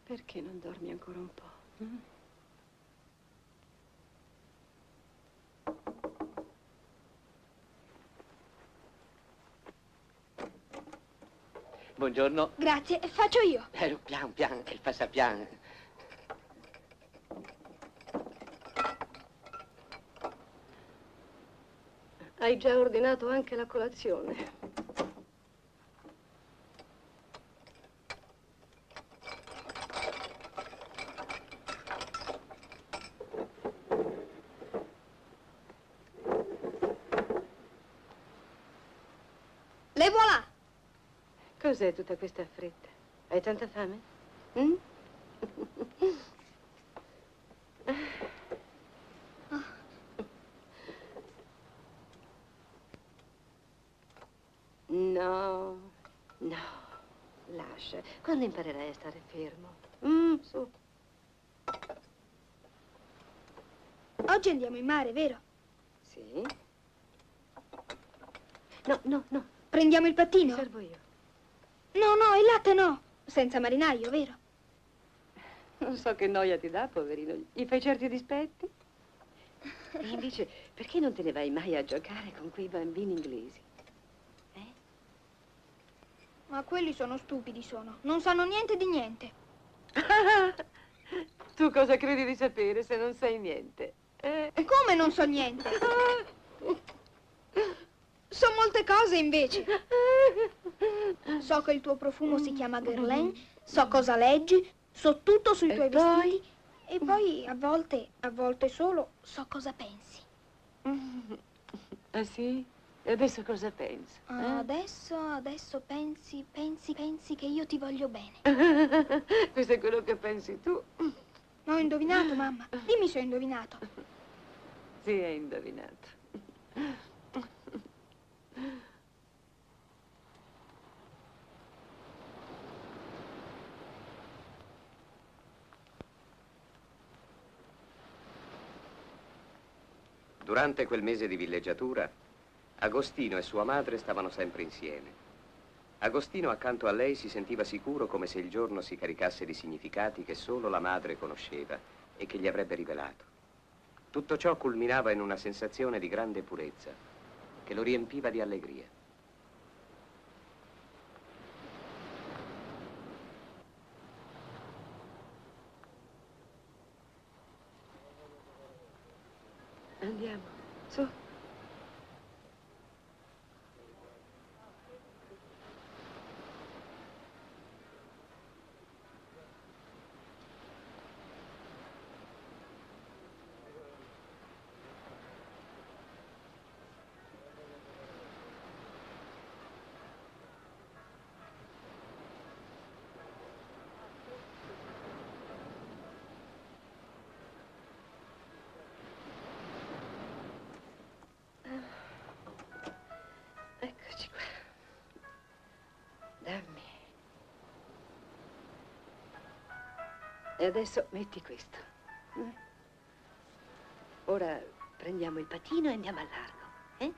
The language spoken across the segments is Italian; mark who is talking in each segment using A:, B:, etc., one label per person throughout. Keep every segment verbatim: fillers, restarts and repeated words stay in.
A: Perché non dormi ancora un po'? Mm?
B: Buongiorno.
C: Grazie, faccio io.
B: Eh, pian pian, il passapian.
A: Hai già ordinato anche la colazione.
C: Le voilà!
A: Cos'è tutta questa fretta? Hai tanta fame? Mm? No, no, lascia. Quando imparerai a stare fermo? Mm, su.
C: Oggi andiamo in mare, vero?
A: Sì? No, no, no.
C: Prendiamo il
A: Ti
C: pattino?
A: servo io.
C: No, no, il latte no. Senza marinaio, vero?
A: Non so che noia ti dà, poverino. Gli fai certi dispetti? E invece, perché non te ne vai mai a giocare con quei bambini inglesi? Eh?
C: Ma quelli sono stupidi, sono. Non sanno niente di niente.
A: Tu cosa credi di sapere se non sai niente? Eh?
C: Come non so niente? So molte cose, invece. So che il tuo profumo si chiama Guerlain, so cosa leggi, so tutto sui
A: E
C: tuoi
A: poi?
C: vestiti. E poi, a volte, a volte solo, so cosa pensi.
A: Ah, sì? E adesso cosa pensi?
C: Ah,
A: eh?
C: Adesso, adesso pensi, pensi, pensi che io ti voglio bene.
A: Questo è quello che pensi tu.
C: Ma ho indovinato, mamma. Dimmi se ho indovinato.
A: Sì, hai indovinato.
D: Durante quel mese di villeggiatura, Agostino e sua madre stavano sempre insieme. Agostino accanto a lei si sentiva sicuro come se il giorno si caricasse di significati che solo la madre conosceva e che gli avrebbe rivelato. Tutto ciò culminava in una sensazione di grande purezza che lo riempiva di allegria.
A: Andiamo, su. Eccoci qua. Dammi. E adesso metti questo. eh? Ora prendiamo il patino e andiamo al largo, eh?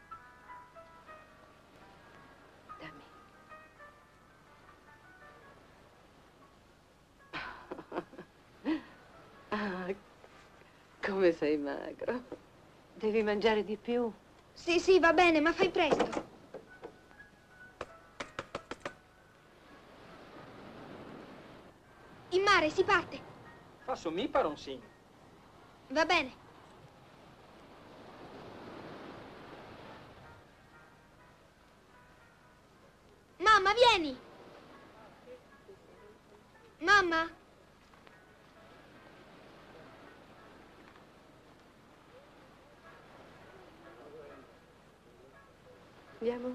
A: Dammi. Ah, come sei magro. Devi mangiare di più.
C: Sì, sì, va bene, ma fai presto. In mare, si parte.
E: Faccio mi paroncino.
C: Va bene. Mamma, vieni. Mamma?
A: Andiamo?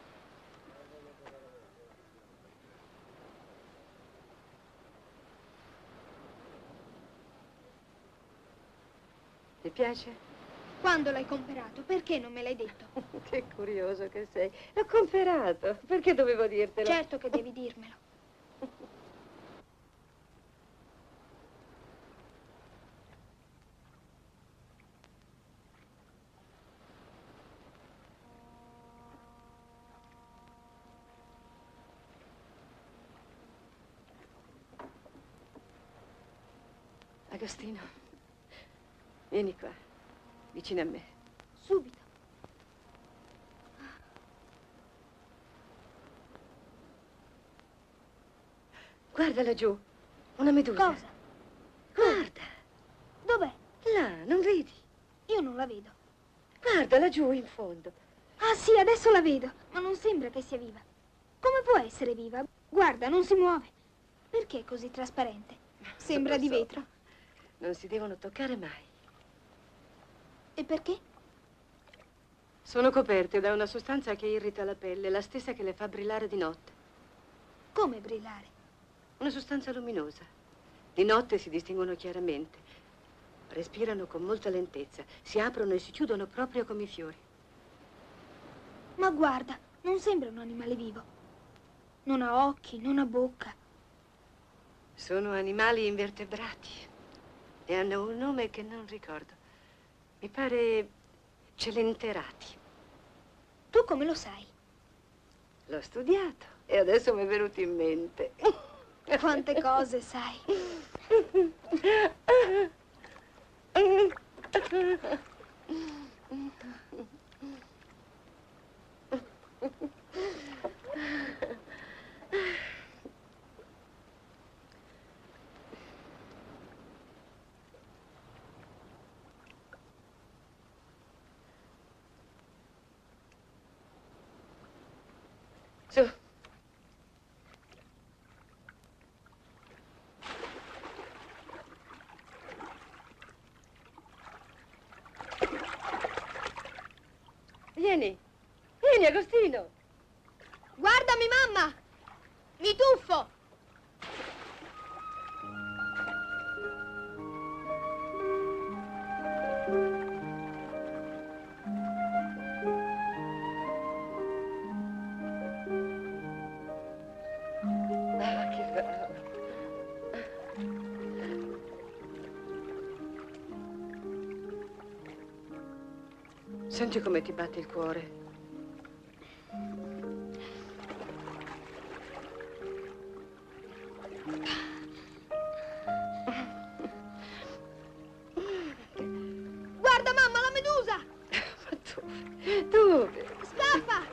A: Ti piace?
C: Quando l'hai comprato? Perché non me l'hai detto?
A: Che curioso che sei. L'ho comprato. Perché dovevo dirtelo?
C: Certo che devi dirmelo.
A: Agostino, vieni qua, vicino a me.
C: Subito.
A: Guarda laggiù, una medusa.
C: Cosa?
A: Guarda,
C: Dov'è?
A: là, non vedi?
C: Io non la vedo.
A: Guarda laggiù in fondo.
C: Ah sì, adesso la vedo, ma non sembra che sia viva. Come può essere viva? Guarda, non si muove. Perché è così trasparente? Sembra
A: Non
C: di
A: lo so.
C: vetro.
A: Non si devono toccare mai.
C: E perché?
A: Sono coperte da una sostanza che irrita la pelle, la stessa che le fa brillare di notte.
C: Come brillare?
A: Una sostanza luminosa. Di notte si distinguono chiaramente. Respirano con molta lentezza, si aprono e si chiudono proprio come i fiori.
C: Ma guarda, non sembra un animale vivo. Non ha occhi, non ha bocca.
A: Sono animali invertebrati e hanno un nome che non ricordo. Mi pare celenterati.
C: Tu come lo sai?
A: L'ho studiato e adesso mi è venuto in mente.
C: Quante cose sai.
A: Su. Vieni, vieni Agostino.
C: Guardami, mamma! Mi tuffo!
A: Ah, che bello. Senti come ti batte il cuore.
C: Guarda, mamma, la medusa!
A: Ma dove? Dove?
C: Scappa!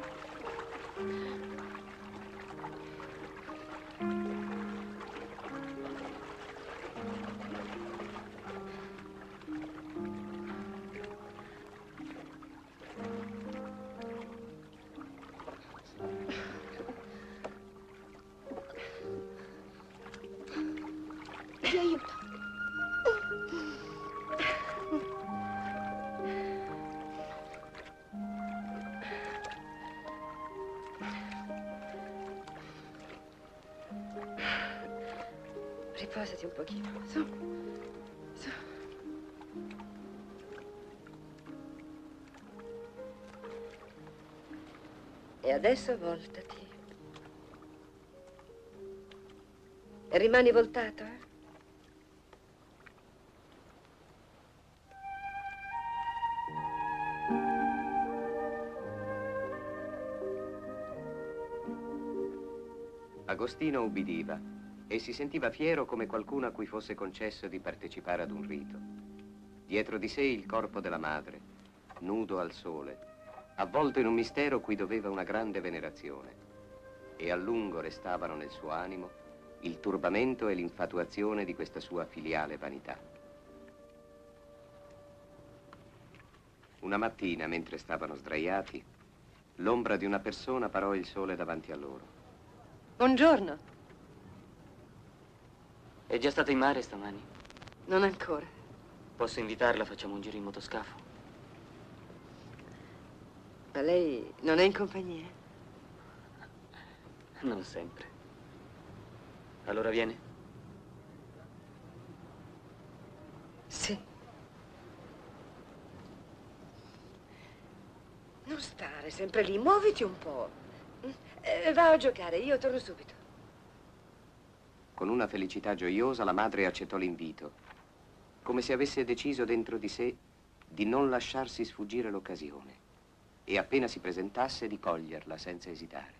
C: Ti aiuto.
A: Riposati un pochino, su, su. E adesso voltati. E rimani voltato, eh?
D: Agostino ubbidiva e si sentiva fiero come qualcuno a cui fosse concesso di partecipare ad un rito. Dietro di sé il corpo della madre, nudo al sole, avvolto in un mistero cui doveva una grande venerazione. E a lungo restavano nel suo animo il turbamento e l'infatuazione di questa sua filiale vanità. Una mattina, mentre stavano sdraiati, l'ombra di una persona parò il sole davanti a loro.
A: Buongiorno.
F: È già stata in mare stamani?
A: Non ancora.
F: Posso invitarla, facciamo un giro in motoscafo?
A: Ma lei non è in compagnia?
F: Non sempre. Allora viene?
A: Sì. Non stare sempre lì, muoviti un po'. Eh, va a giocare, io torno subito.
D: Con una felicità gioiosa la madre accettò l'invito, come se avesse deciso dentro di sé di non lasciarsi sfuggire l'occasione e appena si presentasse di coglierla senza esitare.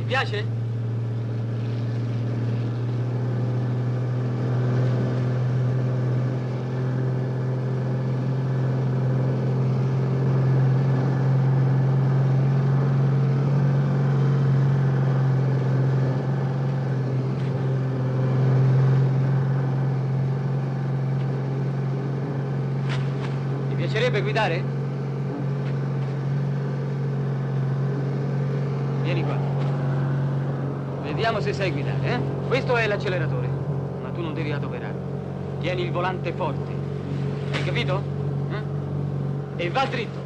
F: piace? Ti piacerebbe guidare? Vieni qua. Vediamo se sai guidare, eh? Questo è l'acceleratore, ma tu non devi adoperarlo. Tieni il volante forte. Hai capito? Eh? E va dritto.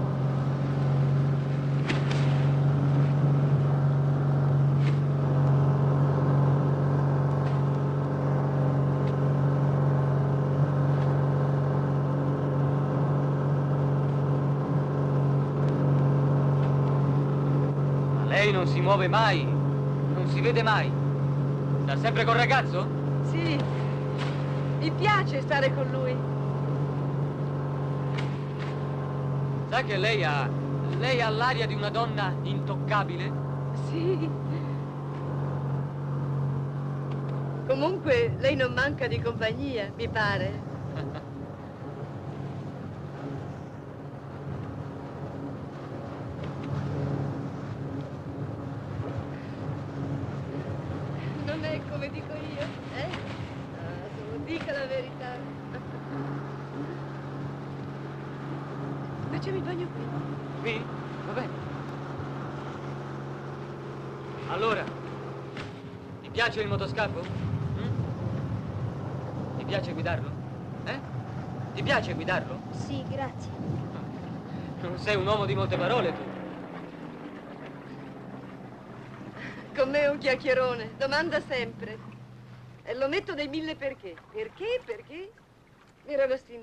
F: Ma lei non si muove mai, non si vede mai. Sta sempre col ragazzo?
A: Sì, mi piace stare con lui.
F: Sa che lei ha... lei ha l'aria di una donna intoccabile?
A: Sì. Comunque, lei non manca di compagnia, mi pare. Non è come dico io, eh? Ah, solo dica la verità. Facciamo il bagno qui.
F: Qui? Va bene. Allora, ti piace il motoscafo? Mm? Ti piace guidarlo? Eh? Ti piace guidarlo?
C: Sì, grazie.
F: Non sei un uomo di molte parole, tu.
A: Con me è un chiacchierone, domanda sempre. E lo metto dei mille perché. Perché? Perché? Vero Agostino?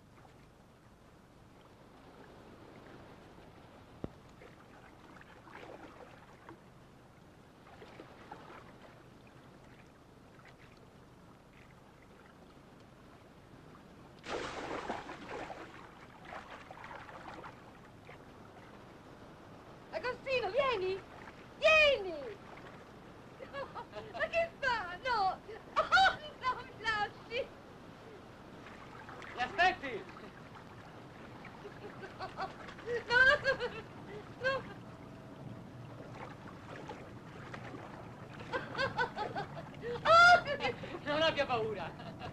A: Agostino, vieni! Vieni! Ma che fa? No! Oh, no, mi lasci!
F: Mi aspetti?
A: No, no, no!
F: Non abbia paura.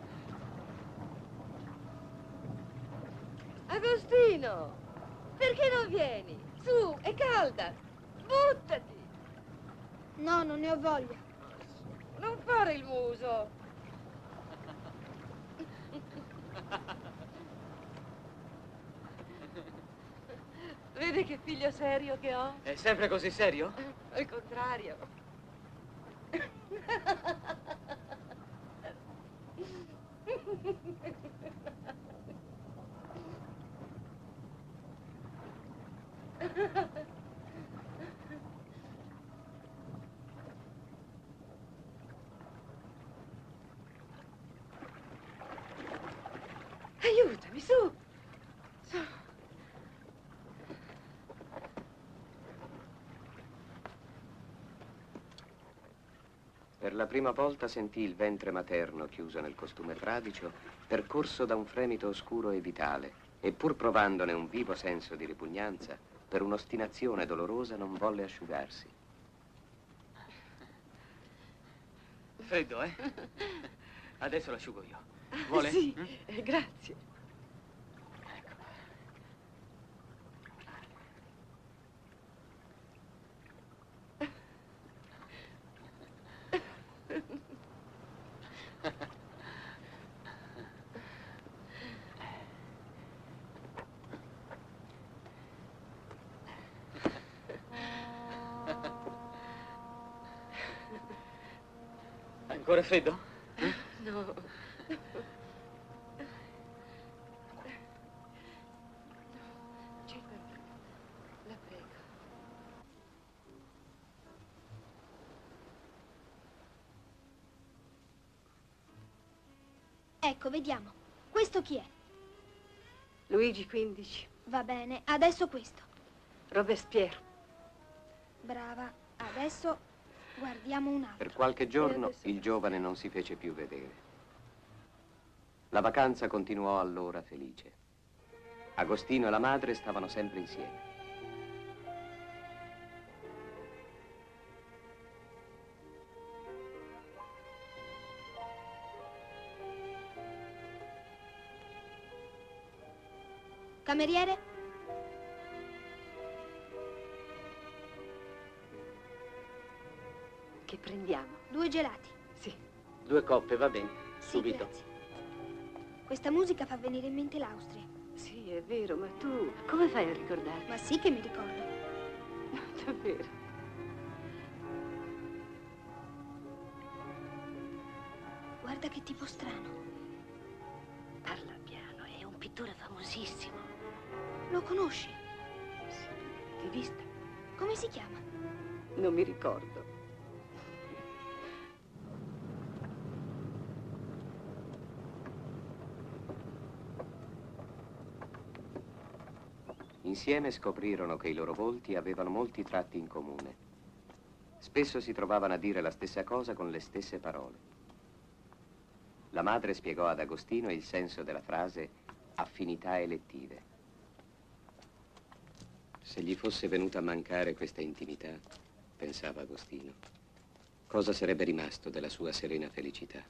A: Agostino! Perché non vieni? Su, è calda! Buttati!
C: No, non ne ho voglia.
A: Non fare il muso! Vedi che figlio serio che ho?
F: È sempre così serio?
A: Al contrario. Aiutami, su! Su!
D: Per la prima volta sentì il ventre materno chiuso nel costume fradicio, percorso da un fremito oscuro e vitale, e pur provandone un vivo senso di ripugnanza, per un'ostinazione dolorosa non volle asciugarsi.
F: Freddo, eh? Adesso l'asciugo io. Vuole?
A: Sì,
F: Mm?
A: eh, grazie.
F: Ecco. Ancora freddo?
A: No. La prego.
C: Ecco, vediamo. Questo chi è?
A: Luigi quindici.
C: Va bene, adesso questo.
A: Robespierre.
C: Brava. Adesso Guardiamo un altro.
D: Per qualche giorno il giovane non si fece più vedere. La vacanza continuò allora felice. Agostino e la madre stavano sempre insieme.
C: Cameriere?
A: Che prendiamo?
C: Due gelati.
A: Sì.
B: Due coppe, va bene.
C: Sì,
B: Subito.
C: grazie. Questa musica fa venire in mente l'Austria.
A: Sì, è vero, ma tu come fai a ricordarti?
C: Ma sì che mi ricordo.
A: Davvero?
C: Guarda che tipo strano.
A: Parla piano, è un pittore famosissimo.
C: Lo conosci?
A: Sì, di vista.
C: Come si chiama?
A: Non mi ricordo.
D: Insieme scoprirono che i loro volti avevano molti tratti in comune. Spesso si trovavano a dire la stessa cosa con le stesse parole. La madre spiegò ad Agostino il senso della frase affinità elettive. Se gli fosse venuta a mancare questa intimità, pensava Agostino, cosa sarebbe rimasto della sua serena felicità?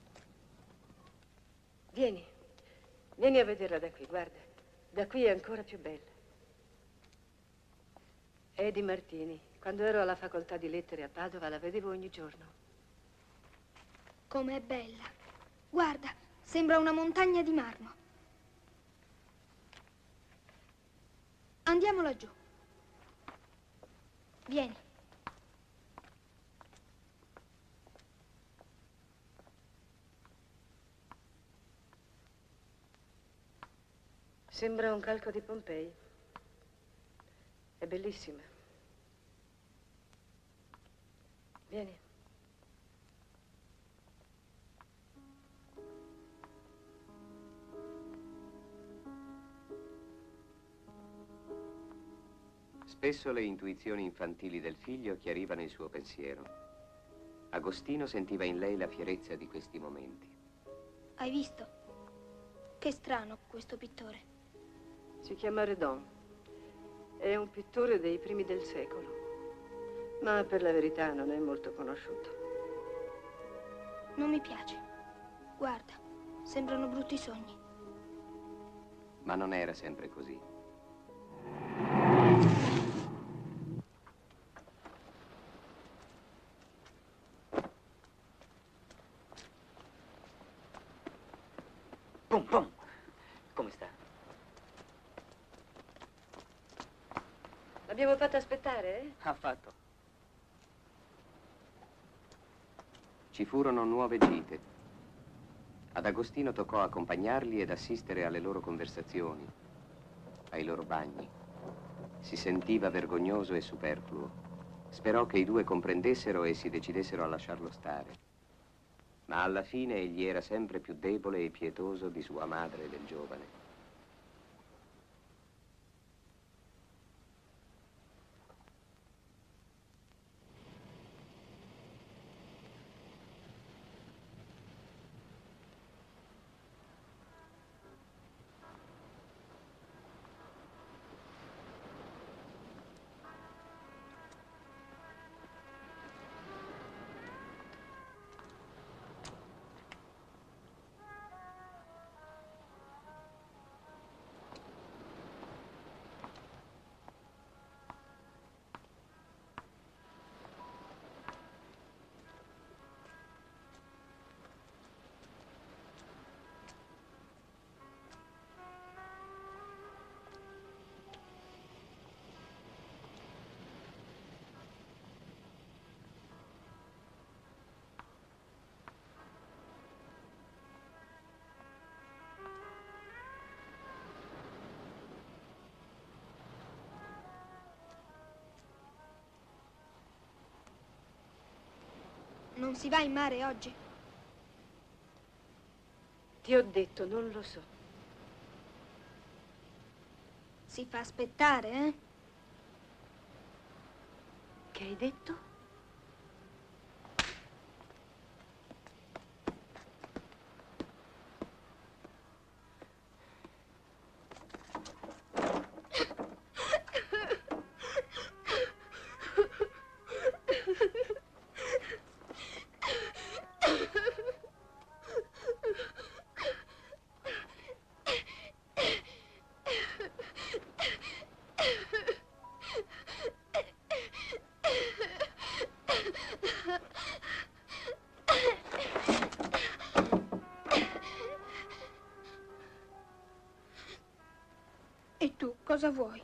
A: Vieni, vieni a vederla da qui, guarda. Da qui è ancora più bella. È di Martini. Quando ero alla facoltà di lettere a Padova la vedevo ogni giorno.
C: Com'è bella. Guarda, sembra una montagna di marmo. Andiamo laggiù. Vieni.
A: Sembra un calco di Pompei. È bellissima. Vieni.
D: Spesso le intuizioni infantili del figlio chiarivano il suo pensiero. Agostino sentiva in lei la fierezza di questi momenti.
C: Hai visto? Che strano questo pittore.
A: Si chiama Redon. È un pittore dei primi del secolo. Ma per la verità non è molto conosciuto.
C: Non mi piace. Guarda, sembrano brutti sogni.
D: Ma non era sempre così.
B: Pum, pum. Come sta?
A: L'abbiamo fatto aspettare, eh?
B: Ha fatto.
D: Ci furono nuove gite. Ad Agostino toccò accompagnarli ed assistere alle loro conversazioni, ai loro bagni. Si sentiva vergognoso e superfluo. Sperò che i due comprendessero e si decidessero a lasciarlo stare. Ma alla fine egli era sempre più debole e pietoso di sua madre e del giovane.
C: Non si va in mare oggi?
A: Ti ho detto, non lo so.
C: Si fa aspettare, eh?
A: Che hai detto?
C: Cosa vuoi?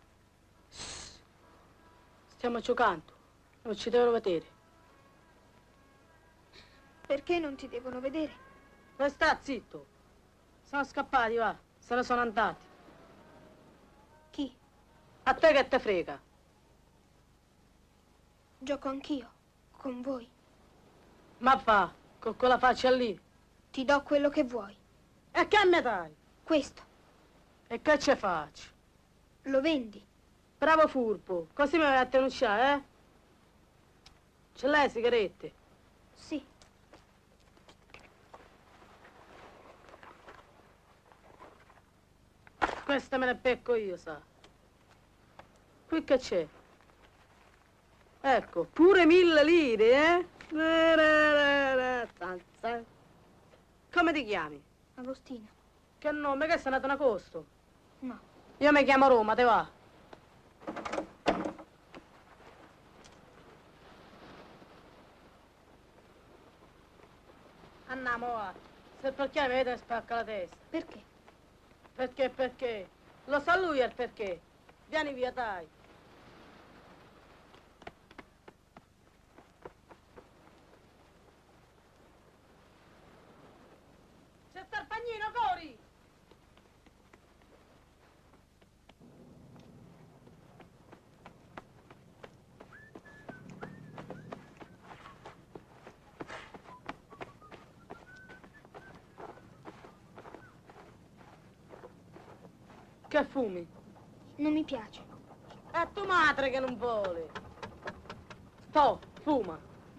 G: Stiamo giocando. Non ci devono vedere.
C: Perché non ti devono vedere?
G: Ma sta zitto. Sono scappati, va. Se ne sono andati.
C: Chi?
G: A te che te frega?
C: Gioco anch'io, con voi.
G: Ma va, con quella faccia lì.
C: Ti do quello che vuoi.
G: E che me dai?
C: Questo.
G: E che ce faccio?
C: Lo vendi?
G: Bravo furbo, così mi vai a tenucciare, eh? Ce l'hai sigarette?
C: Sì.
G: Questa me ne becco io, sa. Qui che c'è? Ecco, pure mille lire, eh? Come ti chiami?
C: Agostino.
G: Che nome, che sei nato in agosto?
C: No.
G: Io mi chiamo Roma, te va? Andiamo, va. Se perché mi vede spacca la testa.
C: Perché?
G: Perché, perché? Lo sa lui il perché. Vieni via, dai. C'è sta il pagnino, corri! Che fumi?
C: Non mi piace.
G: È tua madre che non vuole. Sto, fuma.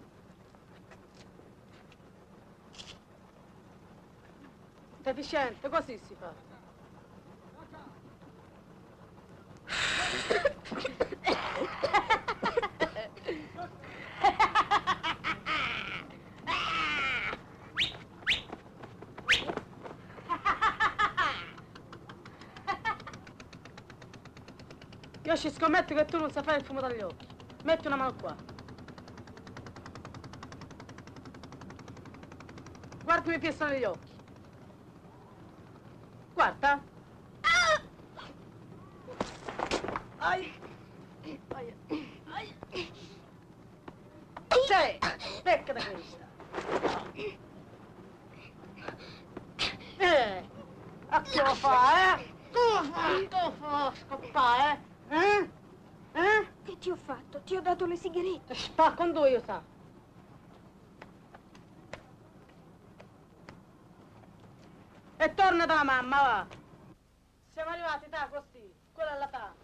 G: Deficiente, così si fa. Io ci scommetto che tu non sai fare il fumo dagli occhi. Metti una mano qua. Guardami fissa negli occhi. Guarda. Ai. Ai. Ai. C'è. Becca da questa. Eh. A che lo fa, eh? Tu lo fai, tu lo fa scappare, eh? Eh? Eh?
C: Che ti ho fatto? Ti ho dato le sigarette.
G: Spacco un io, sa. E torna da mamma, va. Siamo arrivati, da, così. Quella è la ta.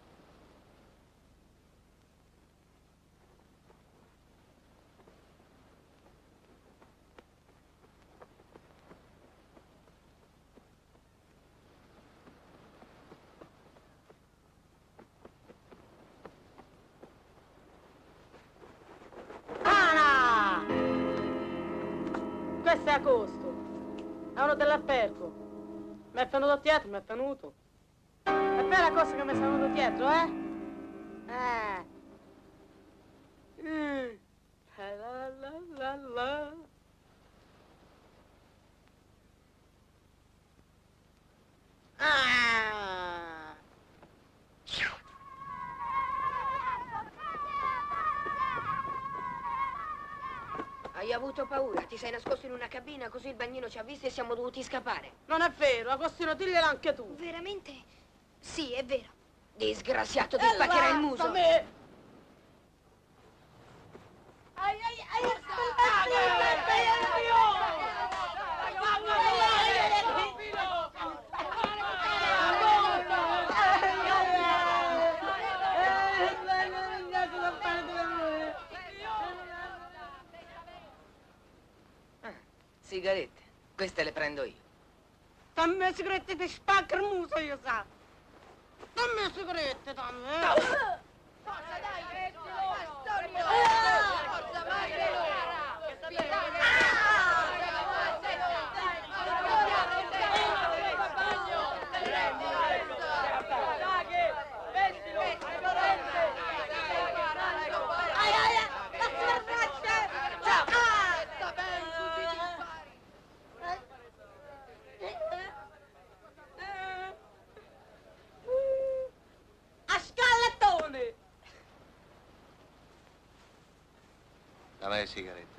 G: Questo è agosto, è uno dell'albergo. Mi è venuto dietro, mi è venuto. È vera cosa che mi è venuto dietro, eh? Eh. Mm. La la la la. Ah.
H: Hai avuto paura, ti sei nascosto in una cabina, così il bagnino ci ha visto e siamo dovuti scappare.
G: Non è vero, Agostino, diglielo anche tu.
C: Veramente? Sì, è vero.
H: Disgraziato, ti spaccherai il muso.
G: Ai, ai, ai,
H: Sigarette, queste le prendo io.
G: Dammi le sigarette, ti spacca il muso, io sa. Dammi le sigarette, dammi. Eh.
H: Forza, dai! Forza, vai,
I: Dammi le sigarette.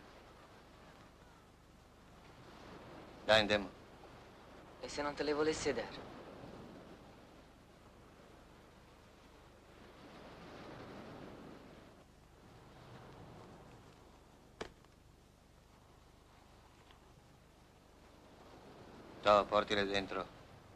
I: Dai, andiamo.
J: E se non te le volessi dare?
I: Ciao, portile dentro.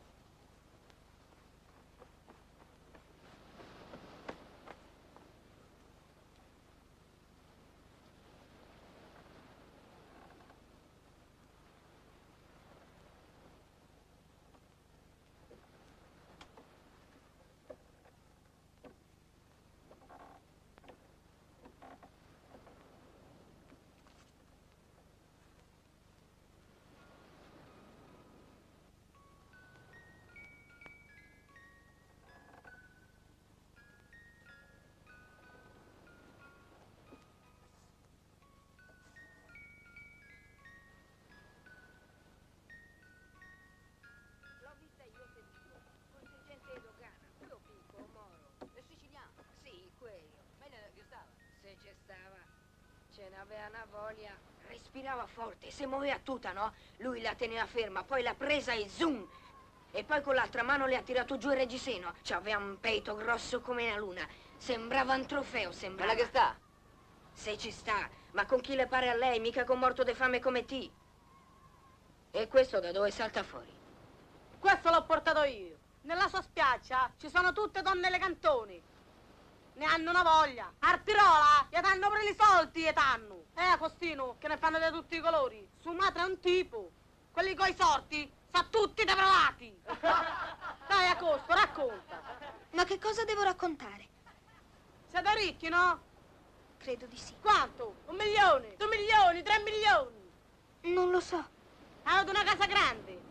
H: Ce n'aveva una voglia. Respirava forte, si muoveva tutta, no? Lui la teneva ferma, poi l'ha presa e zoom! E poi con l'altra mano le ha tirato giù il reggiseno. C'aveva un peito grosso come una luna. Sembrava un trofeo, sembrava.
J: Ma che sta?
H: Se ci sta, ma con chi le pare a lei, mica con morto di fame come ti. E questo da dove salta fuori?
G: Questo l'ho portato io. Nella sua spiaggia ci sono tutte donne elegantoni. Ne hanno una voglia. Artirola, gli danno pure i soldi e t'hanno. Eh, Agostino, che ne fanno di tutti i colori. Su madre è un tipo. Quelli coi sorti, sa tutti depravati. Dai, Agosto, racconta.
C: Ma che cosa devo raccontare?
G: Siete ricchi, no?
C: Credo di sì.
G: Quanto? Un milione, due milioni, tre milioni?
C: Non lo so.
G: Avete una casa grande?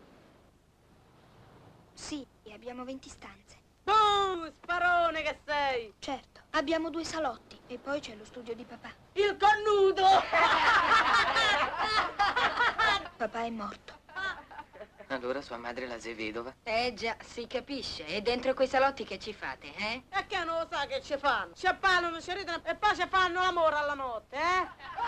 C: Sì, e abbiamo venti stanze.
G: Tu, sparone che sei!
C: Certo, abbiamo due salotti e poi c'è lo studio di papà.
G: Il cornuto!
C: Papà è morto.
J: Allora sua madre la sei vedova?
H: Eh già, si capisce. E dentro quei salotti che ci fate, eh?
G: E che non lo sa che ci fanno? Ci parlano, ci ridono e poi ci fanno l'amore alla notte, eh?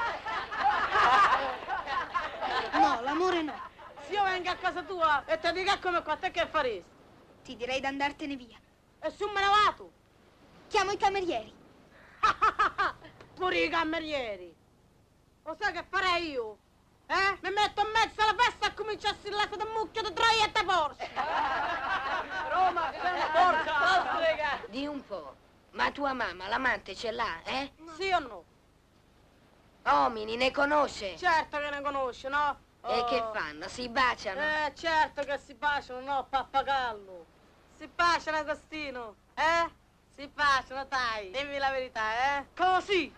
C: No, l'amore no.
G: Se io vengo a casa tua e ti dico come qua, te che faresti?
C: Ti direi d'andartene via.
G: E su me ne vado?
C: Chiamo i camerieri.
G: Pure i camerieri. Lo sai che farei io? Eh? Mi metto in mezzo alla festa e comincio a sillare da mucchio di troia e di Porsche.
J: Roma, c'è una forza!
H: Di un po'. Ma tua mamma l'amante ce l'ha, eh?
G: Sì o no?
H: Uomini, ne conosce?
G: Certo che ne conosce, no?
H: E
G: Oh.
H: che fanno? Si baciano?
G: Eh, certo che si baciano, no, pappagallo. Si baciano, Agostino, eh? Si baciano, dai. Dimmi la verità, eh? Così.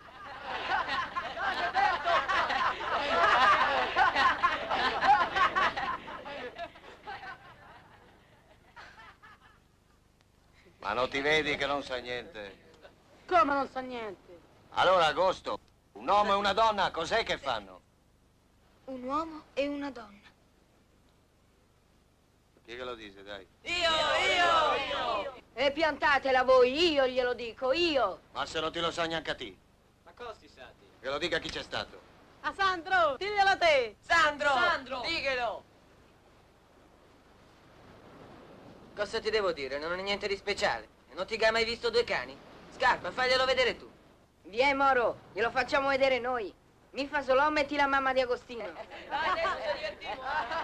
I: Ma non ti vedi che non sa niente?
G: Come non sa niente?
I: Allora, Agosto, un uomo e una donna, cos'è che fanno?
C: Un uomo e una donna.
I: Chi che lo dice, dai?
H: E piantatela voi, io glielo dico, io.
I: Ma se non ti lo sa neanche a te.
F: Ma cosa si sa di?
I: Che lo dica chi c'è stato.
G: A Sandro, diglielo a te.
J: Sandro!
F: Sandro!
J: Diglielo! Cosa ti devo dire? Non è niente di speciale. Non ti hai mai visto due cani? Scarpa, faglielo vedere tu.
H: Vieni, Moro, glielo facciamo vedere noi. Mi fa solo, metti la mamma di Agostino.
J: Dai, adesso ci divertiamo.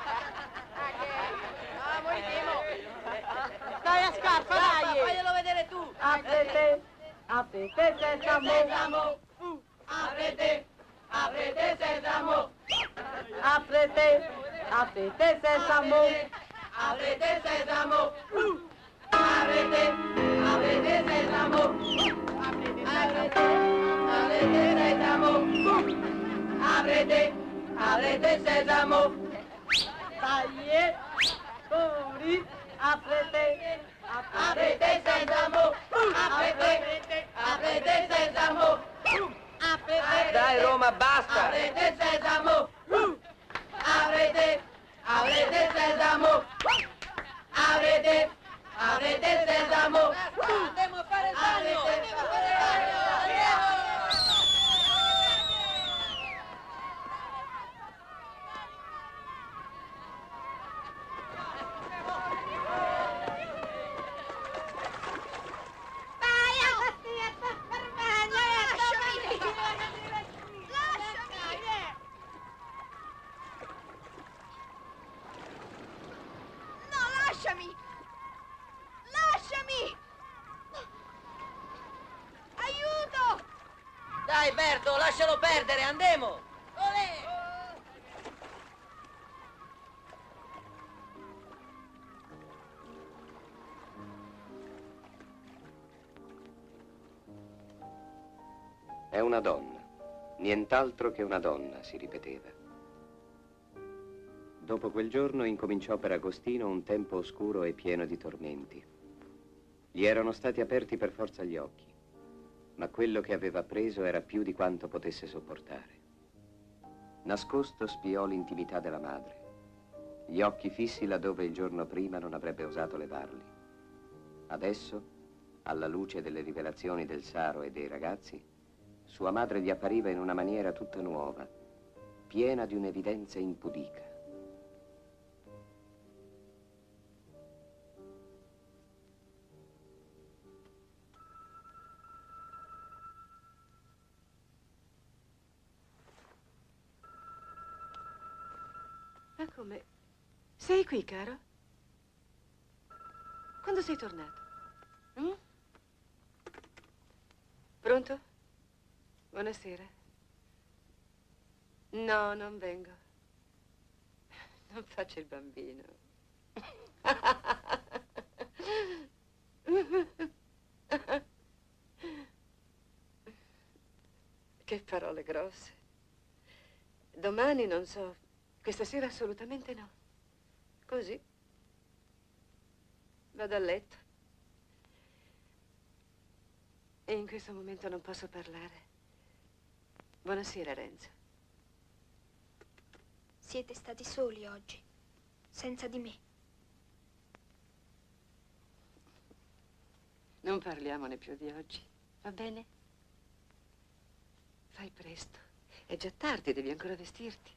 G: Dai a scarpa, dai.
J: Faglielo vedere tu.
G: Aprete, aprete sesamo. Uh.
J: Aprete, aprete sesamo.
G: Aprete, aprete sesamo.
J: Aprete sesamo. Aprete, aprete sesamo. Aprete, aprete sesamo. Aprete, aprete sesamo.
G: Dai, fuori, aprete,
J: Aprete sesamo. Aprete, aprete sesamo.
G: aprete.
J: Dai Roma, basta. Aprete sesamo. Aprete, aprete sesamo. Aprete, aprete sesamo. Andiamo a fare il bagno. Dai, Berto, lascialo perdere, andiamo! Olè!
D: È una donna, nient'altro che una donna, si ripeteva. Dopo quel giorno incominciò per Agostino un tempo oscuro e pieno di tormenti. Gli erano stati aperti per forza gli occhi, ma quello che aveva preso era più di quanto potesse sopportare. Nascosto spiò l'intimità della madre, gli occhi fissi laddove il giorno prima non avrebbe osato levarli. Adesso, alla luce delle rivelazioni del Saro e dei ragazzi, sua madre gli appariva in una maniera tutta nuova, piena di un'evidenza impudica.
A: Ma come? Sei qui, caro? Quando sei tornato? Mm? Pronto? Buonasera. No, non vengo. Non faccio il bambino. Che parole grosse. Domani non so. Questa sera assolutamente no. Così. Vado a letto. E in questo momento non posso parlare. Buonasera, Renzo.
C: Siete stati soli oggi, senza di me.
A: Non parliamone più di oggi, va bene? Fai presto. È già tardi, devi ancora vestirti.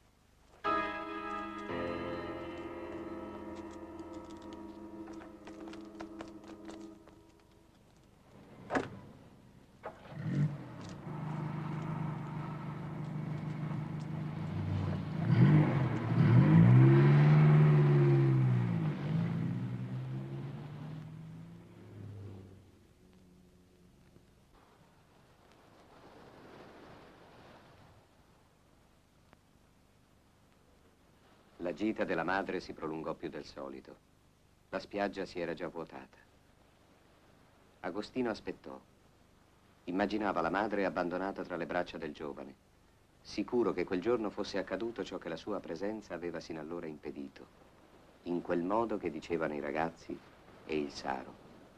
D: La gita della madre si prolungò più del solito. La spiaggia si era già vuotata. Agostino aspettò. Immaginava la madre abbandonata tra le braccia del giovane, sicuro che quel giorno fosse accaduto ciò che la sua presenza aveva sino allora impedito, in quel modo che dicevano i ragazzi e il Saro.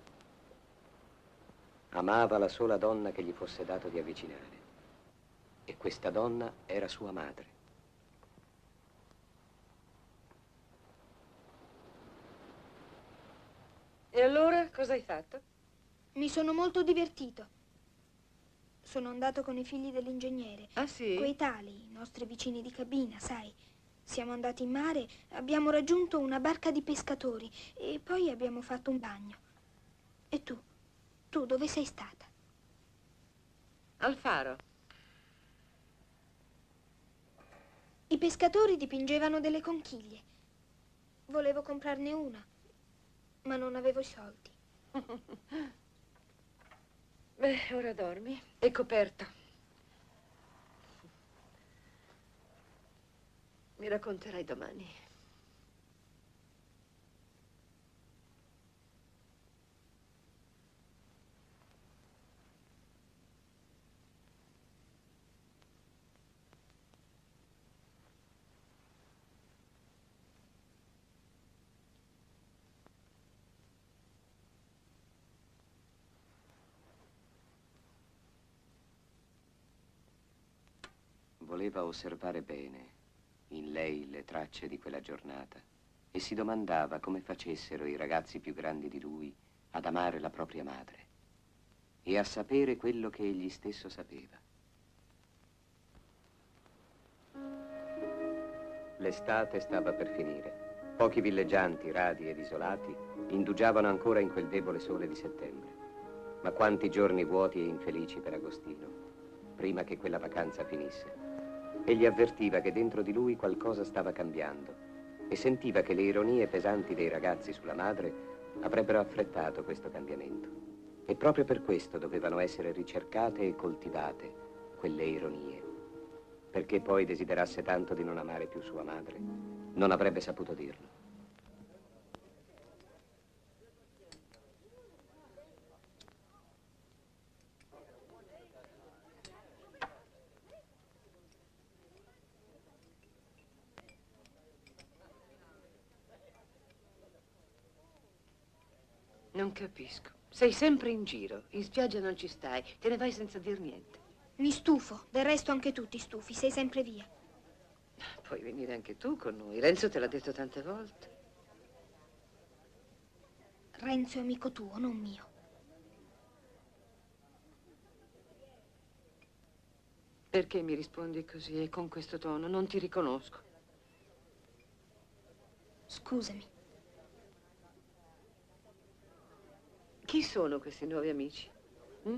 D: Amava la sola donna che gli fosse dato di avvicinare, e questa donna era sua madre.
A: E allora cosa hai fatto?
C: Mi sono molto divertito. Sono andato con i figli dell'ingegnere.
A: Ah, sì?
C: Quei tali, i nostri vicini di cabina, sai. Siamo andati in mare, abbiamo raggiunto una barca di pescatori e poi abbiamo fatto un bagno. E tu? Tu dove sei stata?
A: Al faro.
C: I pescatori dipingevano delle conchiglie. Volevo comprarne una, ma non avevo i soldi.
A: Beh, ora dormi. È coperta. Mi racconterai domani.
D: Voleva osservare bene in lei le tracce di quella giornata e si domandava come facessero i ragazzi più grandi di lui ad amare la propria madre e a sapere quello che egli stesso sapeva. L'estate stava per finire. Pochi villeggianti, radi ed isolati, indugiavano ancora in quel debole sole di settembre. Ma quanti giorni vuoti e infelici per Agostino, prima che quella vacanza finisse. Egli avvertiva che dentro di lui qualcosa stava cambiando e sentiva che le ironie pesanti dei ragazzi sulla madre avrebbero affrettato questo cambiamento. E proprio per questo dovevano essere ricercate e coltivate quelle ironie. Perché poi desiderasse tanto di non amare più sua madre, non avrebbe saputo dirlo.
A: Non capisco. Sei sempre in giro. In spiaggia non ci stai. Te ne vai senza dir niente.
C: Mi stufo. Del resto anche tu ti stufi. Sei sempre via.
A: Puoi venire anche tu con noi. Renzo te l'ha detto tante volte.
C: Renzo è amico tuo, non mio.
A: Perché mi rispondi così e con questo tono? Non ti riconosco.
C: Scusami.
A: Chi sono questi nuovi amici? Mm?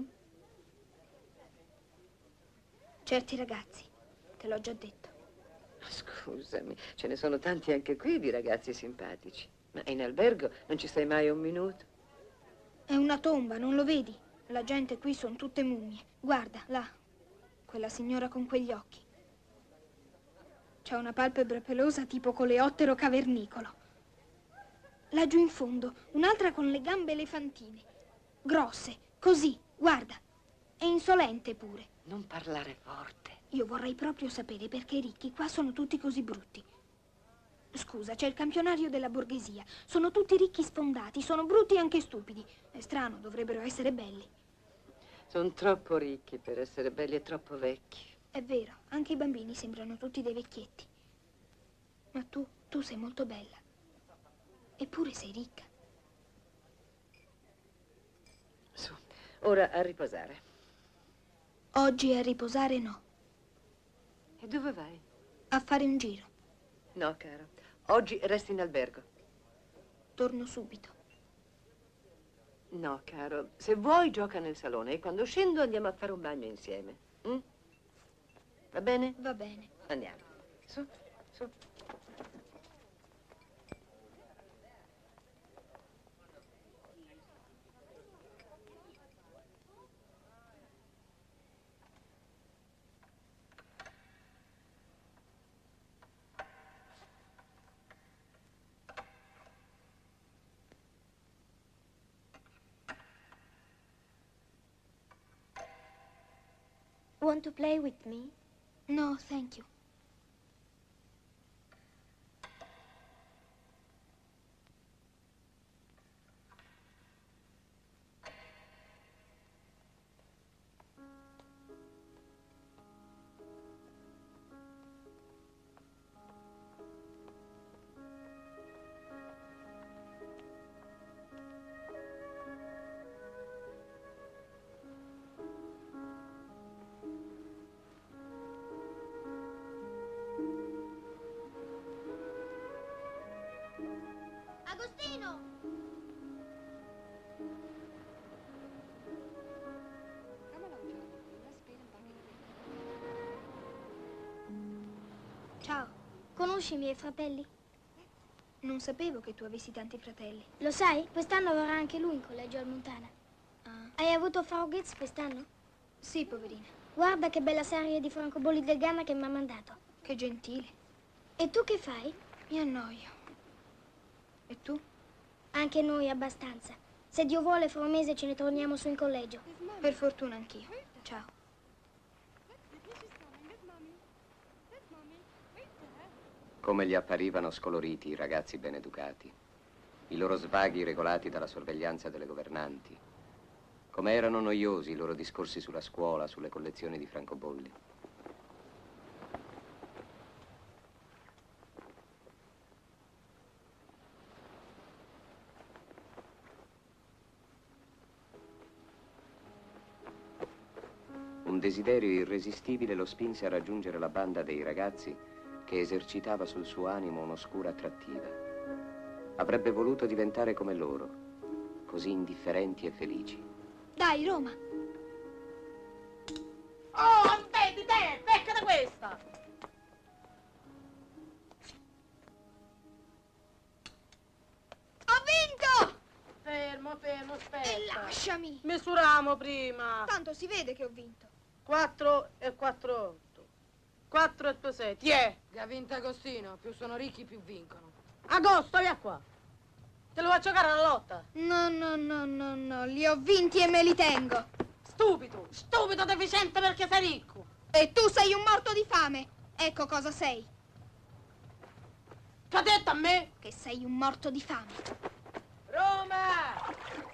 C: Certi ragazzi, te l'ho già detto.
A: Scusami, ce ne sono tanti anche qui di ragazzi simpatici. Ma in albergo non ci stai mai un minuto?
C: È una tomba, non lo vedi? La gente qui sono tutte mummie. Guarda, là, quella signora con quegli occhi. C'ha una palpebra pelosa tipo coleottero cavernicolo. Laggiù in fondo, un'altra con le gambe elefantine. Grosse, così, guarda. È insolente pure.
A: Non parlare forte.
C: Io vorrei proprio sapere perché i ricchi qua sono tutti così brutti. Scusa, c'è il campionario della borghesia. Sono tutti ricchi sfondati, sono brutti e anche stupidi. È strano, dovrebbero essere belli.
A: Sono troppo ricchi per essere belli e troppo vecchi.
C: È vero, anche i bambini sembrano tutti dei vecchietti. Ma tu, tu sei molto bella. Eppure sei ricca.
A: Su, ora a riposare.
C: Oggi a riposare no.
A: E dove vai?
C: A fare un giro.
A: No, caro. Oggi resti in albergo.
C: Torno subito.
A: No, caro. Se vuoi, gioca nel salone e quando scendo andiamo a fare un bagno insieme. Mm? Va bene?
C: Va bene.
A: Andiamo. Su, su.
C: Want to play with me? No, thank you.
K: Agostino!
C: Ciao.
K: Conosci i miei fratelli?
C: Non sapevo che tu avessi tanti fratelli.
K: Lo sai? Quest'anno vorrà anche lui in collegio al Montana.
C: Ah.
K: Hai avuto Frau Goetz quest'anno?
C: Sì, poverina.
K: Guarda che bella serie di francobolli del Ghana che mi ha mandato.
C: Che gentile.
K: E tu che fai?
C: Mi annoio. E tu?
K: Anche noi abbastanza. Se Dio vuole, fra un mese ce ne torniamo su in collegio.
C: Per fortuna anch'io. Ciao.
D: Come gli apparivano scoloriti i ragazzi ben educati, i loro svaghi regolati dalla sorveglianza delle governanti, come erano noiosi i loro discorsi sulla scuola, sulle collezioni di francobolli. Un desiderio irresistibile lo spinse a raggiungere la banda dei ragazzi che esercitava sul suo animo un'oscura attrattiva. Avrebbe voluto diventare come loro, così indifferenti e felici.
C: Dai, Roma!
G: Oh, aspetti te! Beccate questa!
C: Ho vinto!
G: Fermo, fermo, aspetta.
C: E lasciami!
G: Misuriamo prima.
C: Tanto si vede che ho vinto.
G: quattro e quattro, otto. quattro e due, sei. Ti è?
H: Che ha vinto Agostino. Più sono ricchi, più vincono.
G: Agosto, via qua. Te lo faccio giocare alla lotta.
C: No, no, no, no, no. Li ho vinti e me li tengo.
G: Stupido, stupido deficiente perché sei ricco.
C: E tu sei un morto di fame. Ecco cosa sei.
G: Che ha detto a me?
C: Che sei un morto di fame.
J: Roma!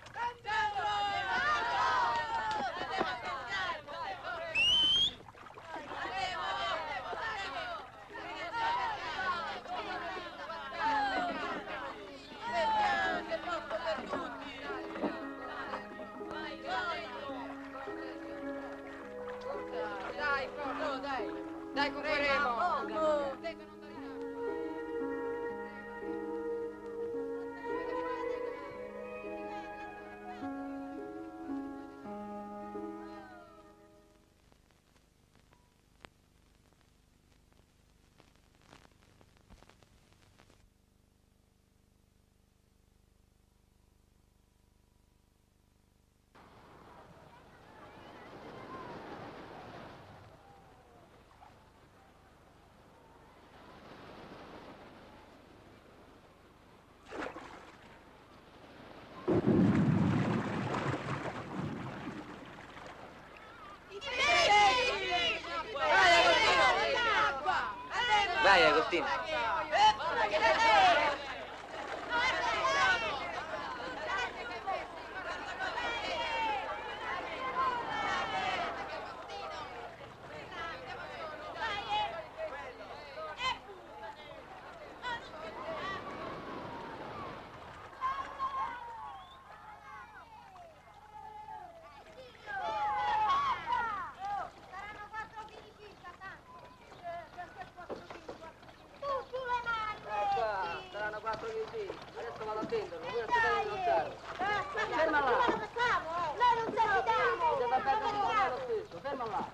H: Dai, Frodo, dai. Dai, concorremo.
J: Vai, Agostino.
G: Adesso vado a venderlo, voi aspettate di lottare. Ferma là. Noi non ce lo diamo. Se va bene lo stesso, ferma là.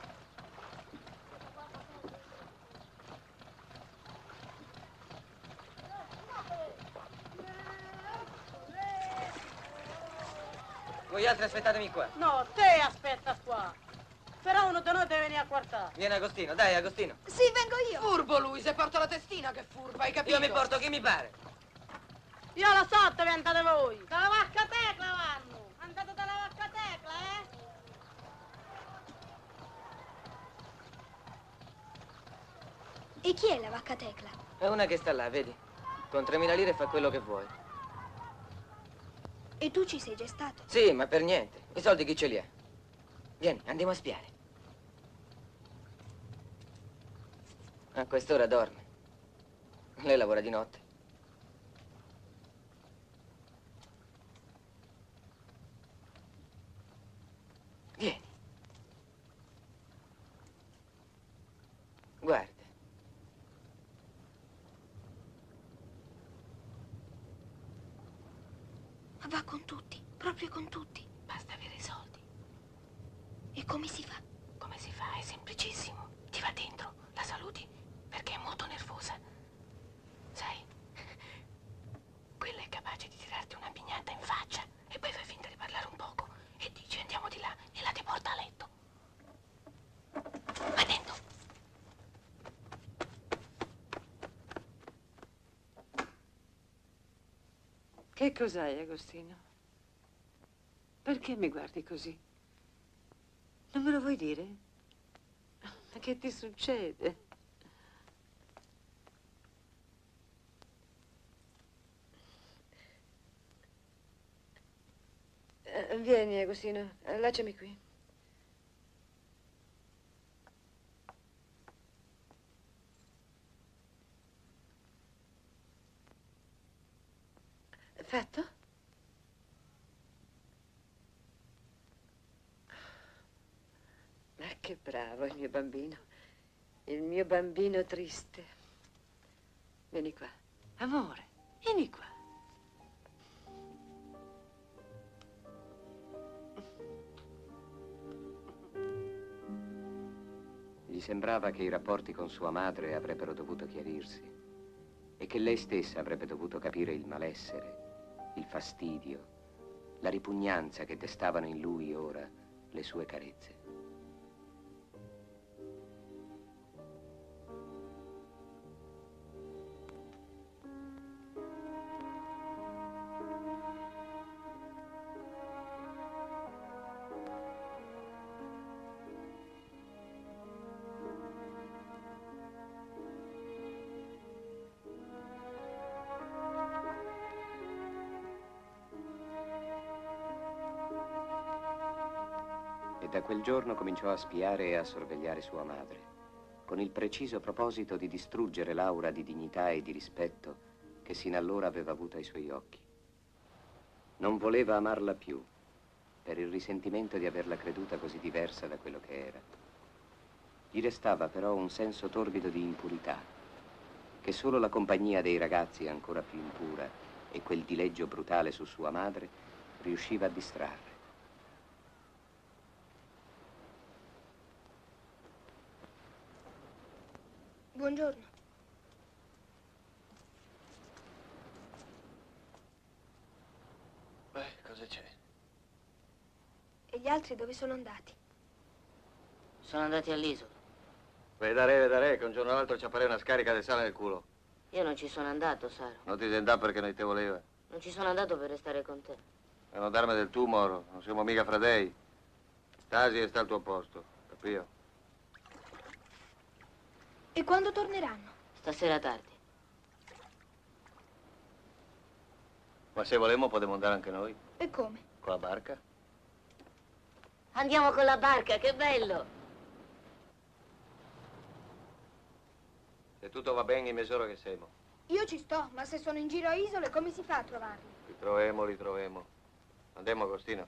J: Voi altri aspettatemi qua.
G: No, te aspetta qua. Però uno di noi deve venire a quartare.
J: Vieni Agostino, dai Agostino.
C: Sì, vengo io.
H: Furbo lui, se porta la testina che furba, hai capito?
J: Io mi porto chi mi pare.
G: Io lo so dove andate voi. Dalla vacca tecla vanno. Andate dalla vacca tecla, eh?
C: E chi è la vacca Tecla?
J: È una che sta là, vedi? Con tremila lire fa quello che vuoi.
C: E tu ci sei già stato?
J: Sì, ma per niente. I soldi chi ce li ha? Vieni, andiamo a spiare. A quest'ora dorme. Lei lavora di notte. Vieni. Guarda.
C: Ma va con tutti, proprio con tutti.
H: Basta avere i soldi.
C: E come si fa?
H: Come si fa? È semplicissimo. Ti va dentro, la saluti, perché è molto nervosa. Sai, quella è capace di tirarti una pignata in faccia e poi fai finta di parlare un poco e dici andiamo di là e la ti porta a letto. Va dentro.
A: Che cos'hai, Agostino? Perché mi guardi così? Non me lo vuoi dire? Ma che ti succede? Eh, vieni, Agostino, lasciami qui. Fatto? Ma che bravo il mio bambino. Il mio bambino triste. Vieni qua. Amore, vieni qua.
D: Gli sembrava che i rapporti con sua madre avrebbero dovuto chiarirsi e che lei stessa avrebbe dovuto capire il malessere, il fastidio, la ripugnanza che destavano in lui ora le sue carezze. Da quel giorno cominciò a spiare e a sorvegliare sua madre, con il preciso proposito di distruggere l'aura di dignità e di rispetto che sino allora aveva avuto ai suoi occhi. Non voleva amarla più, per il risentimento di averla creduta così diversa da quello che era. Gli restava però un senso torbido di impurità, che solo la compagnia dei ragazzi ancora più impura e quel dileggio brutale su sua madre riusciva a distrarre.
C: Buongiorno.
I: Beh, cosa c'è?
C: E gli altri dove sono andati?
H: Sono andati all'isola.
I: Vedere, vedere, che un giorno o l'altro ci appare una scarica di sale nel culo.
H: Io non ci sono andato, Saro.
I: Non ti sei andato perché non ti voleva.
H: Non ci sono andato per restare con te.
I: E non darmi del tu, Moro. Non siamo mica fratei. Stasi e sta al tuo posto, capito?
C: E quando torneranno?
H: Stasera tardi.
I: Ma se volemo potremmo andare anche noi.
C: E come?
I: Con la barca.
H: Andiamo con la barca, che bello!
I: Se tutto va bene in mezz'ora che siamo.
C: Io ci sto, ma se sono in giro a isole come si fa a trovarli?
I: Li troviamo, li troviamo. Andiamo, Agostino.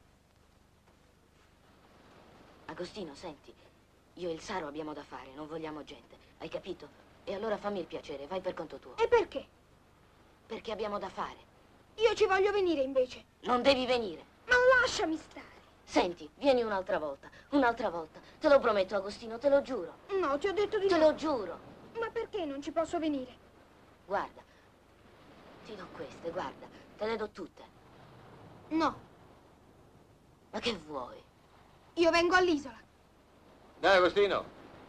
H: Agostino, senti, io e il Saro abbiamo da fare, non vogliamo gente, hai capito? E allora fammi il piacere, vai per conto tuo.
C: E perché?
H: Perché abbiamo da fare.
C: Io ci voglio venire invece.
H: Non devi venire.
C: Ma lasciami stare.
H: Senti, vieni un'altra volta, un'altra volta. Te lo prometto, Agostino, te lo giuro.
C: No, ti ho detto di
H: Te
C: no.
H: lo giuro.
C: Ma perché non ci posso venire?
H: Guarda, ti do queste, guarda, te le do tutte.
C: No,
H: Ma che vuoi?
C: io vengo all'isola.
I: Dai, Agostino.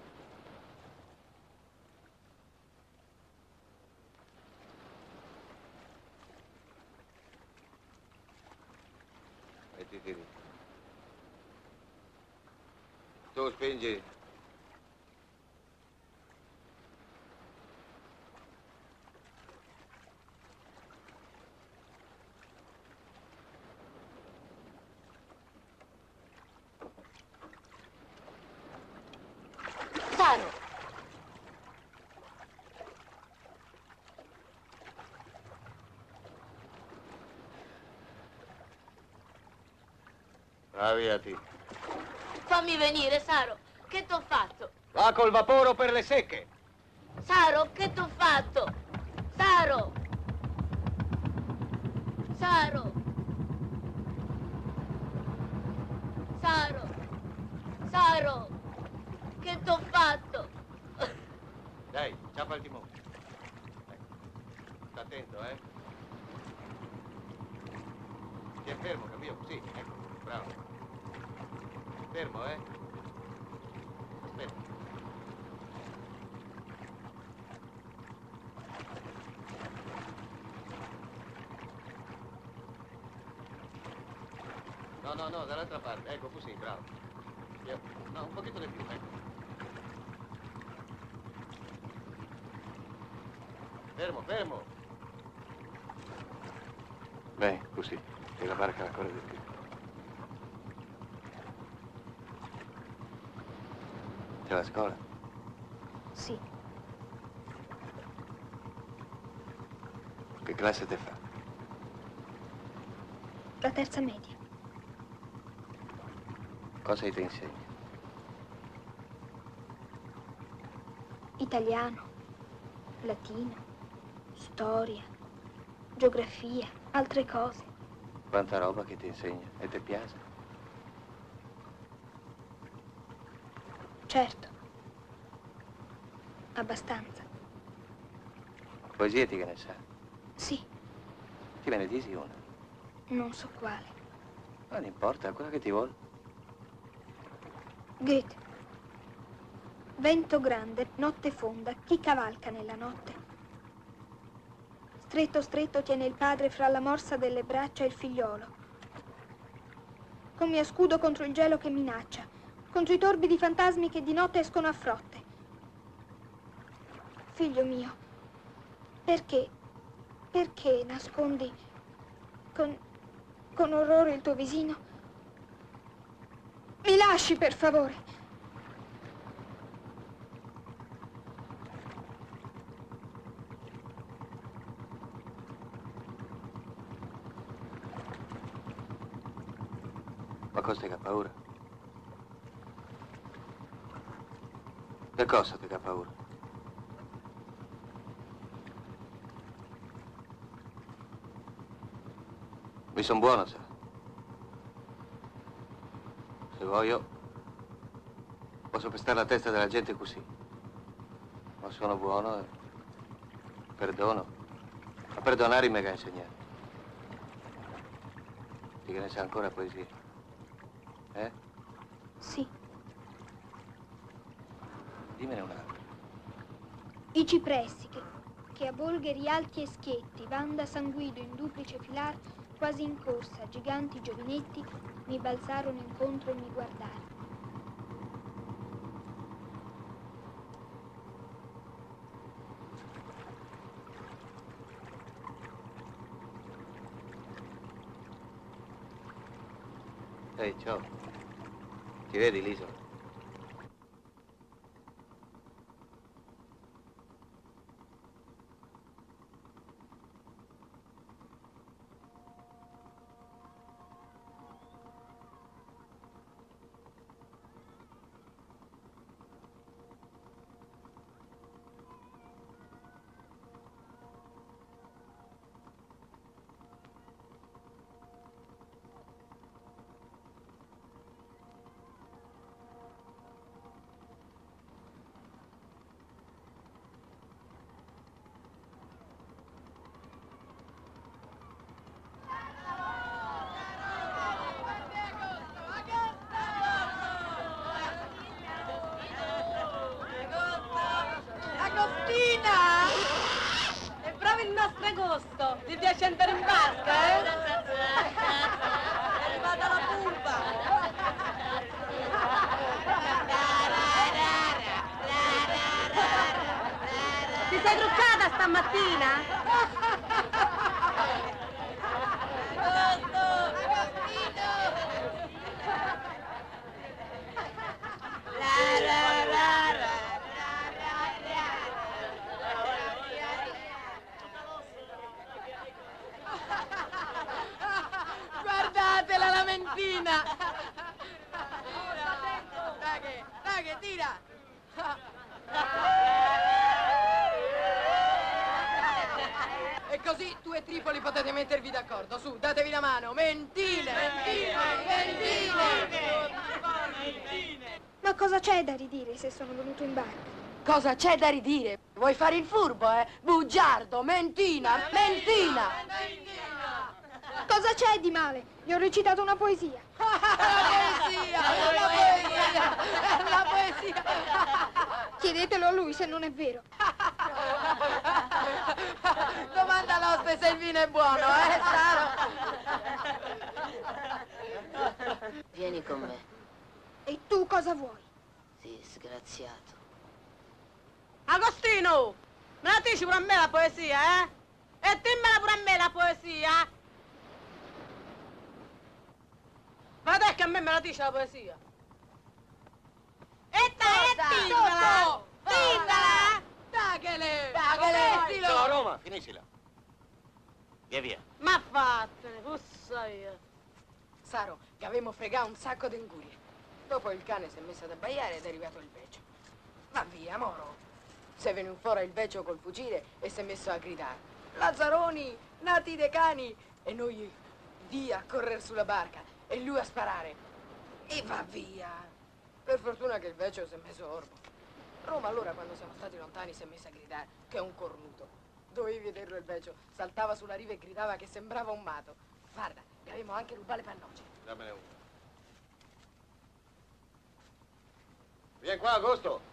I: Metti i tiri. Tu spingi.
H: Saro!
I: Avviati.
H: Fammi venire, Saro. Che t'ho fatto?
I: Va col vapore per le secche.
H: Saro, che t'ho fatto? Saro! Saro! Saro! Saro! Che t'ho fatto?
I: Dai, ciappa il timone. Ecco. Sta attento, eh. Ti è fermo, capito? Sì, ecco, bravo. Fermo, eh. Aspetta. No, no, no, dall'altra parte. Ecco, così, bravo. Io- No, un pochino di più, ecco. Fermo, fermo. Beh, così. E la barca ancora di più. C'è la scuola?
C: Sì,
I: Che classe te fa?
C: la terza media.
I: Cosa ti insegna?
C: Italiano, latino, storia, geografia, altre cose.
I: Quanta roba che ti insegna. E ti piace?
C: Certo. Abbastanza.
I: Poesia ti che ne sa?
C: Sì,
I: Ti me ne dici una?
C: non so quale.
I: Non importa, quella che ti vuole.
C: Goethe. Vento grande, notte fonda, chi cavalca nella notte? Stretto, stretto tiene il padre fra la morsa delle braccia e il figliolo. Con mio scudo contro il gelo che minaccia, contro i torbidi fantasmi che di notte escono a frotte. Figlio mio, perché, perché nascondi con, con orrore il tuo visino? Mi lasci! lasci, per favore.
I: Ma cosa ti fa paura? Che cosa ti fa paura? Mi son buono, sa. Se voglio, posso pestare la testa della gente così. Ma sono buono e perdono. A perdonare mi ha insegnato. Di che ne sa ancora poesia? Eh?
C: Sì.
I: Dimmene un'altra.
C: I cipressi che, che a bolgheri alti e schietti van da San Guido in duplice filar, quasi in corsa, giganti giovinetti, mi balzarono incontro e mi guardarono.
I: Ehi, ciao. Ti vedi l'isola?
G: È bravo il nostro agosto! Ti piace andare in barca, eh? È arrivata la pulpa! Ti sei truccata stamattina?
J: Guardate la lamentina! Dai che, dai che tira! E così tu e Tripoli potete mettervi d'accordo. Su, datevi la mano. Mentine! Mentine! Mentine!
C: Ma cosa c'è da ridire se sono venuto in barca?
J: Cosa c'è da ridire? Vuoi fare il furbo, eh? Bugiardo, mentina, mentina!
C: Cosa c'è di male? Gli ho recitato una poesia.
J: La poesia! La poesia! La poesia!
C: Chiedetelo a lui se non è vero.
J: Domanda all'oste se il vino è buono, eh, Saro?
H: Vieni con me.
C: E tu cosa vuoi?
H: Disgraziato.
G: Agostino! Me la dici pure a me la poesia, eh? E dimmela pure a me la poesia! Ma dai che a me me la dice la poesia! E dai, e dimmela! Dimmela!
J: Daghele! Daghele!
I: Ciao Roma, finiscila. Via via.
G: Ma vattene, pussa io!
J: Saro, che avevamo fregato un sacco di ingurie. Dopo il cane si è messo ad abbaiare ed è arrivato il vecchio. Va via, moro! Si è venuto fuori il vecchio col fucile e si è messo a gridare. Lazzaroni, nati dei cani! E noi via a correre sulla barca e lui a sparare. E va via! Per fortuna che il vecchio si è messo orbo. Roma allora, quando siamo stati lontani, si è messa a gridare che è un cornuto. Dovevi vederlo il vecchio, saltava sulla riva e gridava che sembrava un mato. Guarda, che avevamo anche rubato le pannocce.
I: Dammene uno. Vieni qua, Agosto.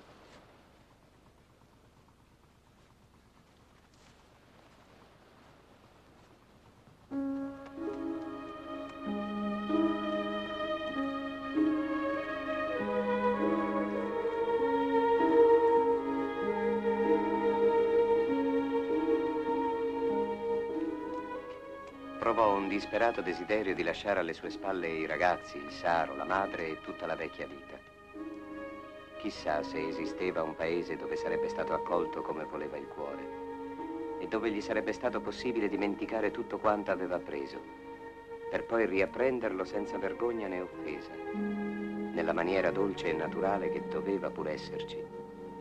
D: Provò un disperato desiderio di lasciare alle sue spalle i ragazzi, il Saro, la madre e tutta la vecchia vita. Chissà se esisteva un paese dove sarebbe stato accolto come voleva il cuore e dove gli sarebbe stato possibile dimenticare tutto quanto aveva preso, per poi riapprenderlo senza vergogna né offesa, nella maniera dolce e naturale che doveva pur esserci.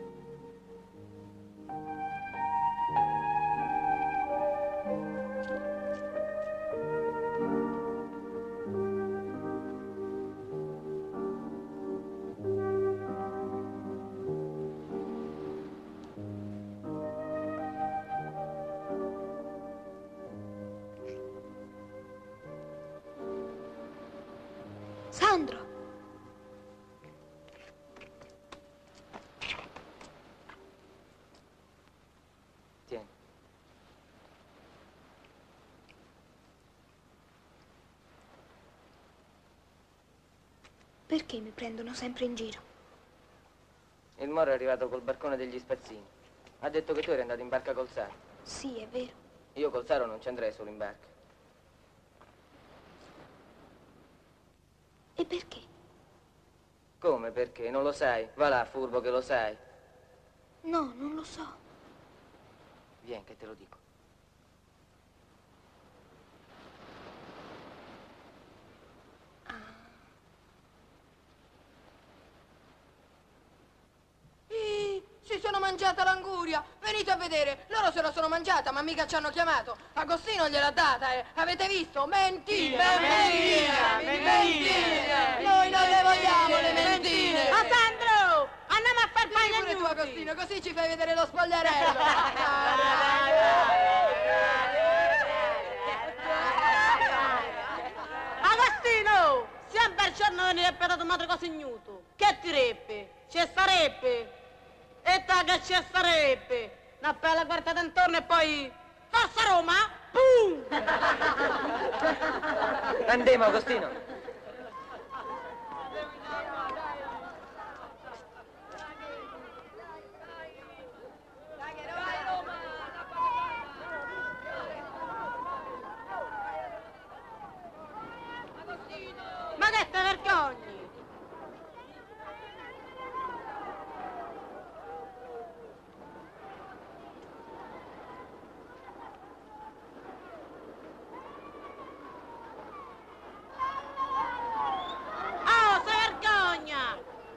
C: Sandro!
B: Tieni.
C: Perché mi prendono sempre in giro?
B: Il Moro è arrivato col barcone degli spazzini. Ha detto che tu eri andato in barca col Saro.
C: Sì, è vero.
B: Io col Saro non ci andrei solo in barca.
C: E perché?
B: Come perché? Non lo sai? Va là, furbo, che lo sai.
C: No, non lo so.
B: Vieni che te lo dico.
J: Ih, si sono mangiata l'anguria. Venite a vedere. Loro se la sono mangiata, ma mica ci hanno chiamato. Agostino gliel'ha data, eh. Avete visto? Mentine! Mentine! Mentine! Noi non le vogliamo le mentine!
G: Ma Sandro! Andiamo a far
J: Vieni
G: bagno
J: pure tu,
G: nudi.
J: Agostino, così ci fai vedere lo spogliarello.
G: Agostino! Sempre il giorno venire per la tua madre così ignuto. Che direbbe? Ci sarebbe? E te che ci sarebbe? Una bella guardata intorno e poi... Forza Roma! Pum!
B: Andiamo, Agostino.
G: Ma che te vergogni? Oh, se vergogna!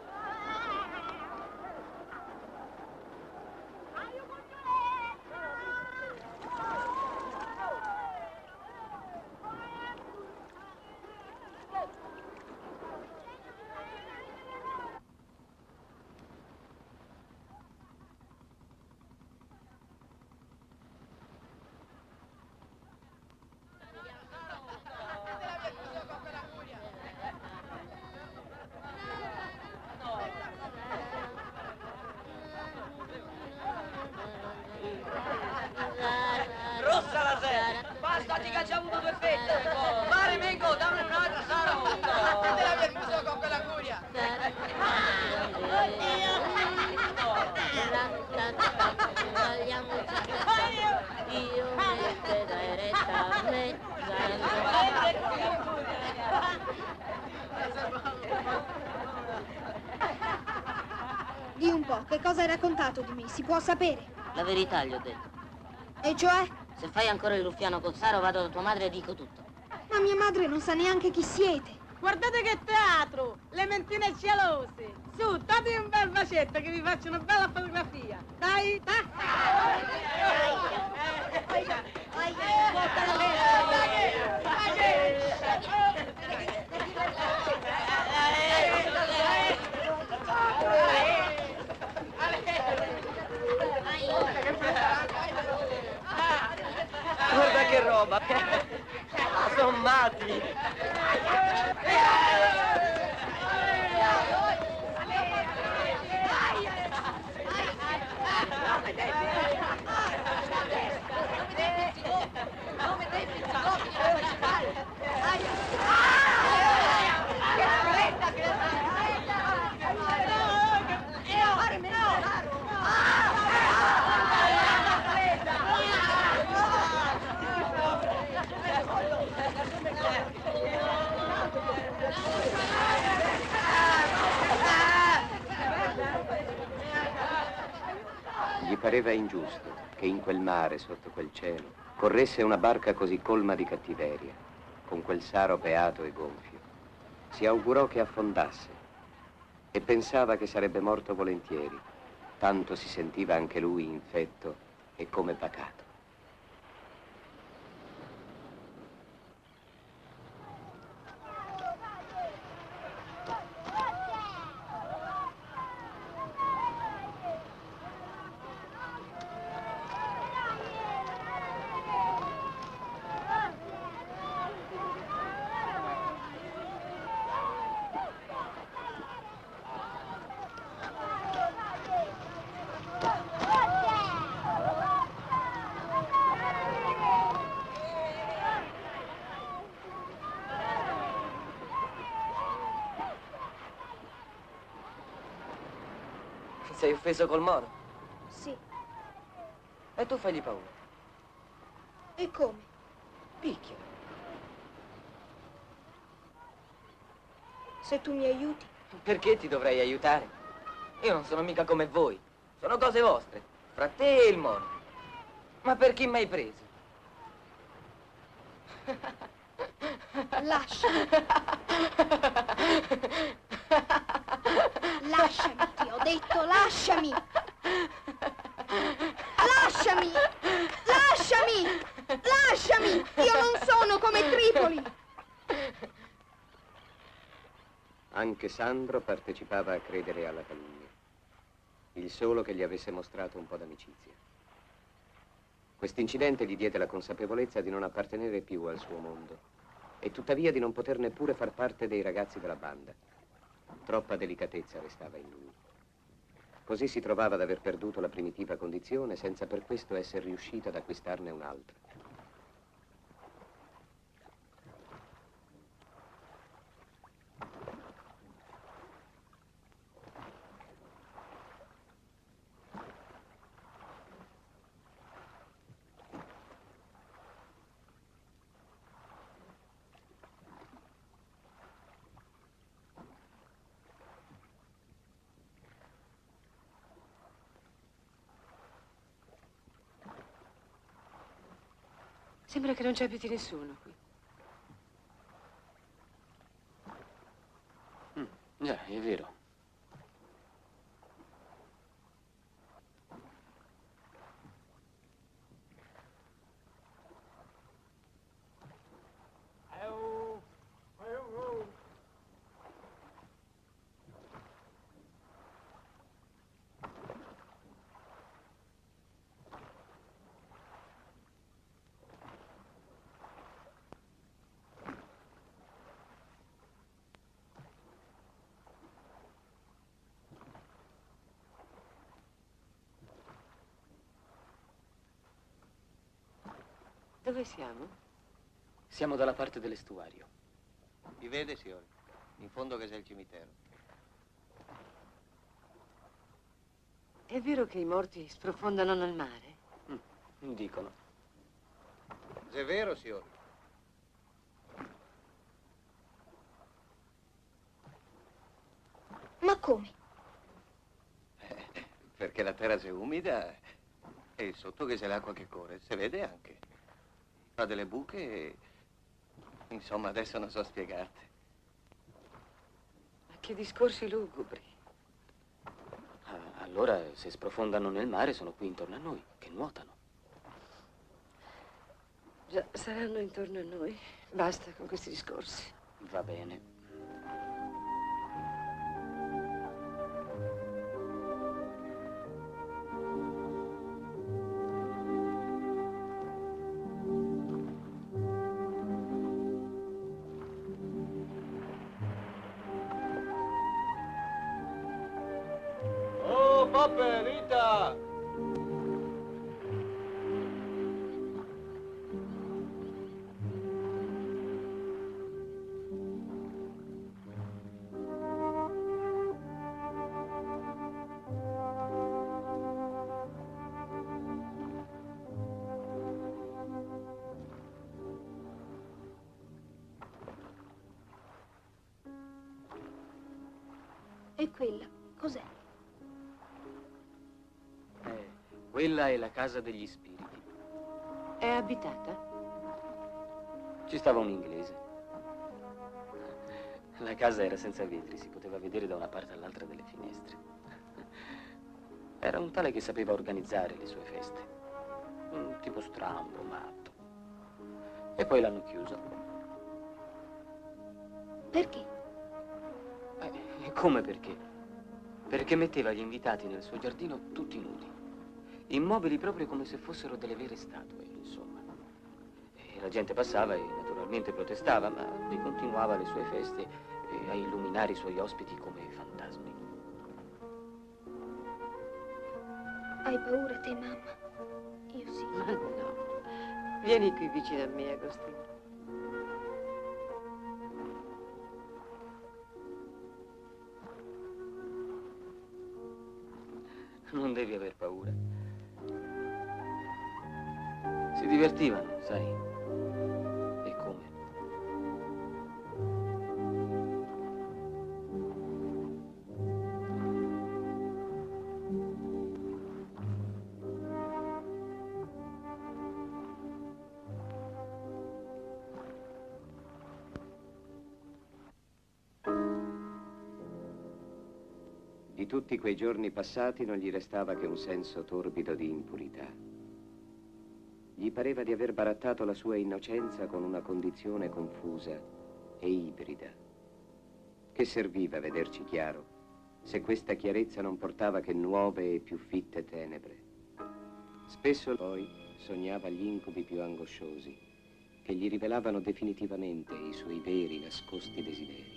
H: Rossa la sera! Basta, ti che ha già avuto due fette! Pare Mengo, dammi un'altra, Sara!
J: Te la via chiuso con quell'anguria.
L: Io mette da retta a me.
C: Di un po', che cosa hai raccontato di me? Si può sapere?
L: La verità gli ho detto.
C: E cioè?
L: Se fai ancora il ruffiano col Saro, vado da tua madre e dico tutto.
C: Ma mia madre non sa neanche chi siete.
G: Guardate che teatro! Le mentine gelose! Su, date un bel bacetto che vi faccio una bella fotografia! Dai, dai!
B: Guarda che roba! Sono matti!
J: Come te,
D: pareva ingiusto che in quel mare, sotto quel cielo, corresse una barca così colma di cattiveria, con quel saro beato e gonfio. Si augurò che affondasse e pensava che sarebbe morto volentieri, tanto si sentiva anche lui infetto e come pacato.
B: Sei offeso col Moro?
C: Sì.
B: E tu fagli paura.
C: E come?
B: Picchia.
C: Se tu mi aiuti.
B: Perché ti dovrei aiutare? Io non sono mica come voi. Sono cose vostre. Fra te e il Moro. Ma per chi mi hai preso?
C: Lasciami. Lasciami, ti ho detto, lasciami! Lasciami! Lasciami! Lasciami! Io non sono come Tripoli!
D: Anche Sandro partecipava a credere alla calunnia, il solo che gli avesse mostrato un po' d'amicizia. Quest'incidente gli diede la consapevolezza di non appartenere più al suo mondo e tuttavia di non poter neppure far parte dei ragazzi della banda. Troppa delicatezza restava in lui. Così si trovava ad aver perduto la primitiva condizione senza per questo essere riuscito ad acquistarne un'altra.
A: Sembra che non ci abiti nessuno qui.
F: Mm, già, è vero.
A: Dove siamo?
F: Siamo dalla parte dell'estuario.
I: Si vede, signore? In fondo che c'è il cimitero.
A: È vero che i morti sprofondano nel mare?
F: Mm, dicono.
I: È vero, signore?
C: Ma come?
I: Eh, perché la terra c'è umida e sotto che c'è l'acqua che corre. Si vede anche. Fa delle buche e... Insomma, adesso non so spiegarti.
A: Ma che discorsi lugubri.
F: Ah, allora, se sprofondano nel mare, sono qui intorno a noi, che nuotano.
A: Già, saranno intorno a noi. Basta con questi discorsi.
F: Va bene.
I: Poppe, Rita!
C: E quella, cos'è?
F: Quella è la casa degli spiriti.
A: È abitata?
F: Ci stava un inglese. La casa era senza vetri, si poteva vedere da una parte all'altra delle finestre. Era un tale che sapeva organizzare le sue feste. Un tipo strambo, matto. E poi l'hanno chiuso.
C: Perché?
F: Eh, come perché? Perché metteva gli invitati nel suo giardino tutti nudi. Immobili proprio come se fossero delle vere statue, insomma. E la gente passava e naturalmente protestava, ma lui continuava le sue feste e a illuminare i suoi ospiti come fantasmi.
C: Hai paura te, mamma? Io sì.
A: Ma no. Vieni qui vicino a me, Agostino.
F: Non devi aver paura. Si divertivano, sai? E come?
D: Di tutti quei giorni passati non gli restava che un senso torbido di impurità. Gli pareva di aver barattato la sua innocenza con una condizione confusa e ibrida. Che serviva vederci chiaro se questa chiarezza non portava che nuove e più fitte tenebre? Spesso poi sognava gli incubi più angosciosi che gli rivelavano definitivamente i suoi veri nascosti desideri.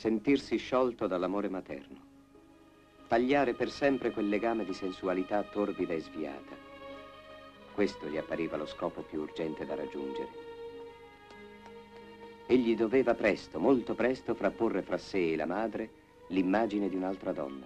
D: sentirsi sciolto dall'amore materno, tagliare per sempre quel legame di sensualità torbida e sviata. Questo gli appariva lo scopo più urgente da raggiungere. Egli doveva presto, molto presto, frapporre fra sé e la madre l'immagine di un'altra donna.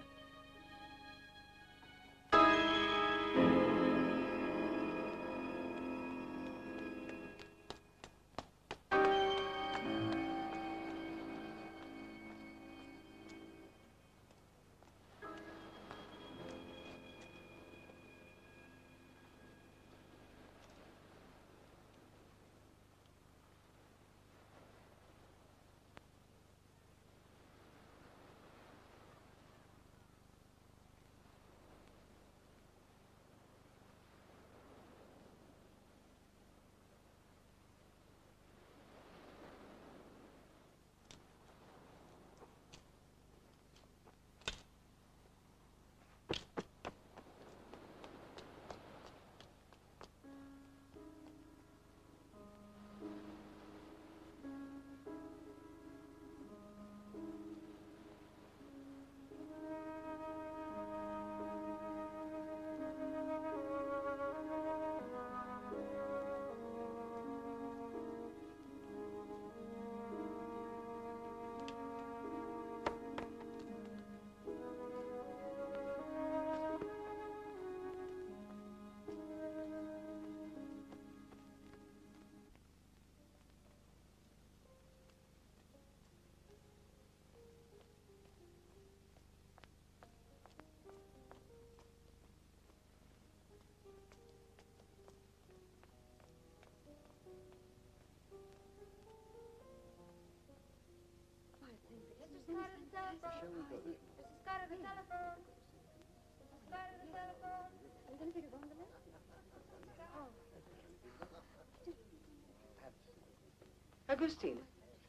A: Agostino,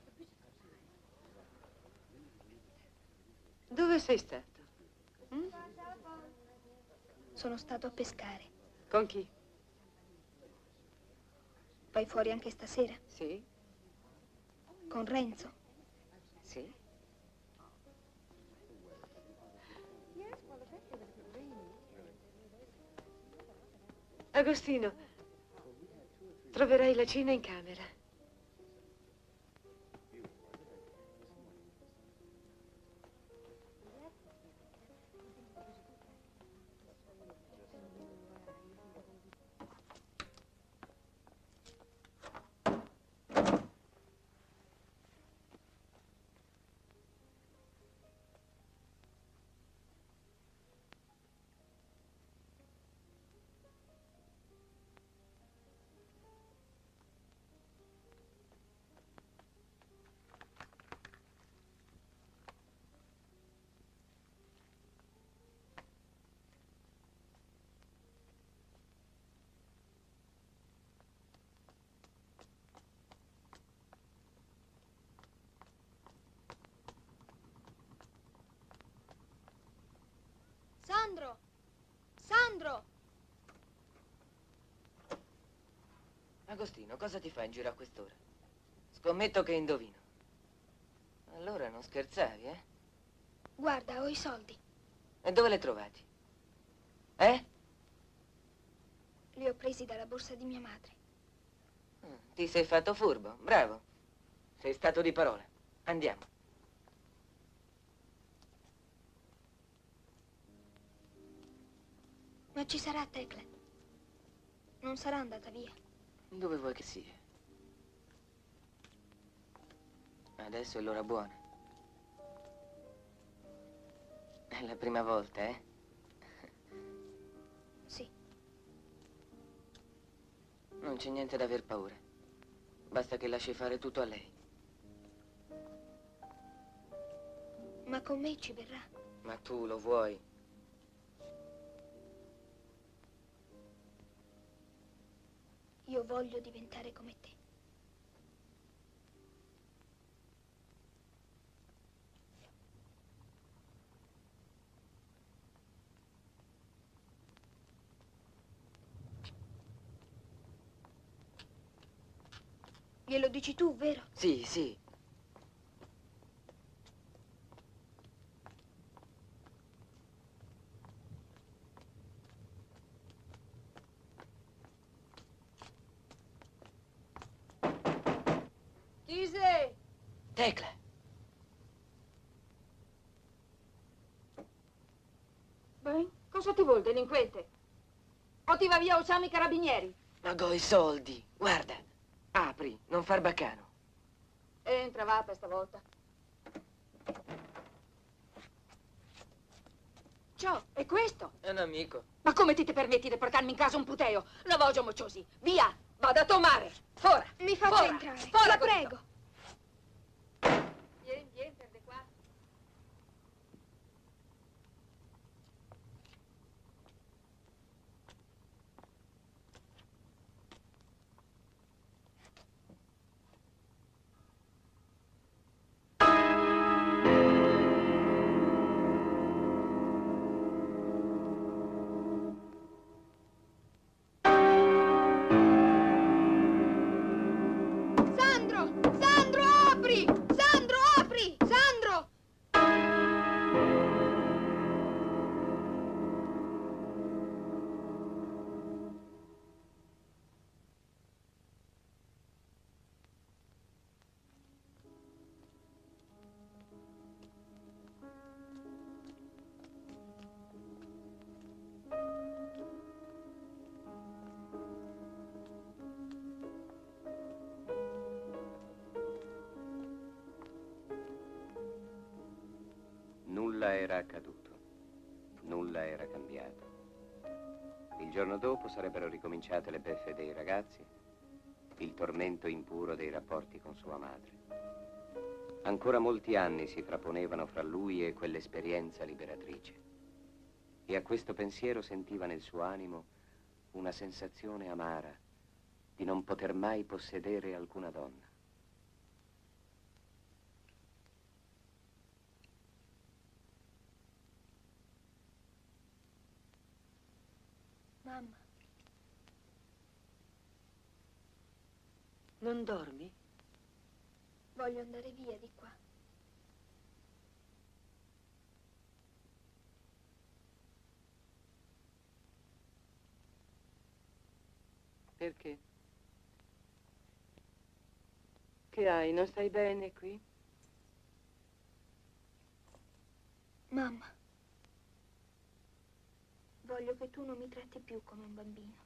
A: dove sei stato? Mm?
C: Sono stato a pescare.
A: Con chi?
C: Vai fuori anche stasera?
A: Sì.
C: Con Renzo?
A: Sì. Agostino, troverai la cena in camera.
C: Sandro! Sandro!
B: Agostino, cosa ti fai in giro a quest'ora? Scommetto che indovino. Allora non scherzavi, eh?
C: Guarda, ho i soldi.
B: E dove li hai trovati? Eh?
C: Li ho presi dalla borsa di mia madre.
B: Ti sei fatto furbo, bravo. Sei stato di parola. Andiamo.
C: Ma ci sarà Tecla. Non sarà andata via.
B: Dove vuoi che sia? Adesso è l'ora buona. È la prima volta, eh?
C: Sì.
B: Non c'è niente da aver paura. Basta che lasci fare tutto a lei.
C: Ma con me ci verrà.
B: Ma tu lo vuoi?
C: Io voglio diventare come te. Glielo dici tu, vero?
B: Sì, sì. Tecla.
H: Beh, cosa ti vuol, delinquente? O ti va via o chiami i carabinieri?
B: Ma go i soldi. Guarda. Apri, non far baccano.
H: Entra, va, per stavolta. Ciao, e questo?
B: È un amico.
H: Ma come ti, ti permetti di portarmi in casa un puteo? La voglio mocciosi. Via, vada a tomare. Fora.
C: Mi faccia
H: Fora.
C: entrare.
H: Fora,
C: La
H: così.
C: prego.
H: Vieni, vieni, per di qua.
C: Sandro! Sandro, apri! Sandro, apri! Sandro!
D: Nulla era accaduto, nulla era cambiato. Il giorno dopo sarebbero ricominciate le beffe dei ragazzi, il tormento impuro dei rapporti con sua madre. Ancora molti anni si frapponevano fra lui e quell'esperienza liberatrice. E a questo pensiero sentiva nel suo animo una sensazione amara di non poter mai possedere alcuna donna.
C: Mamma,
A: Non dormi?
C: voglio andare via di qua.
A: Perché? Che hai? Non stai bene qui?
C: Mamma, voglio che tu non mi tratti più come un bambino.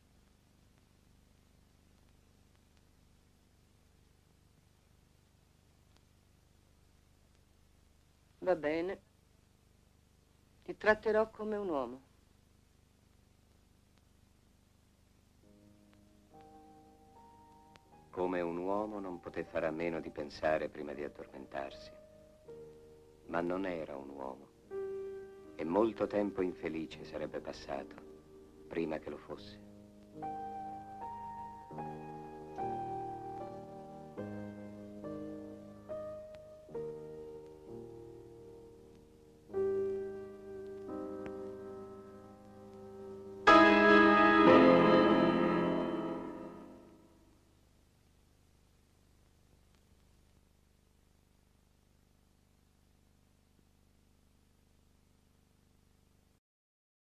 A: Va bene. Ti tratterò come un uomo.
D: Come un uomo non poté fare a meno di pensare prima di addormentarsi. Ma non era un uomo. E molto tempo infelice sarebbe passato prima che lo fosse.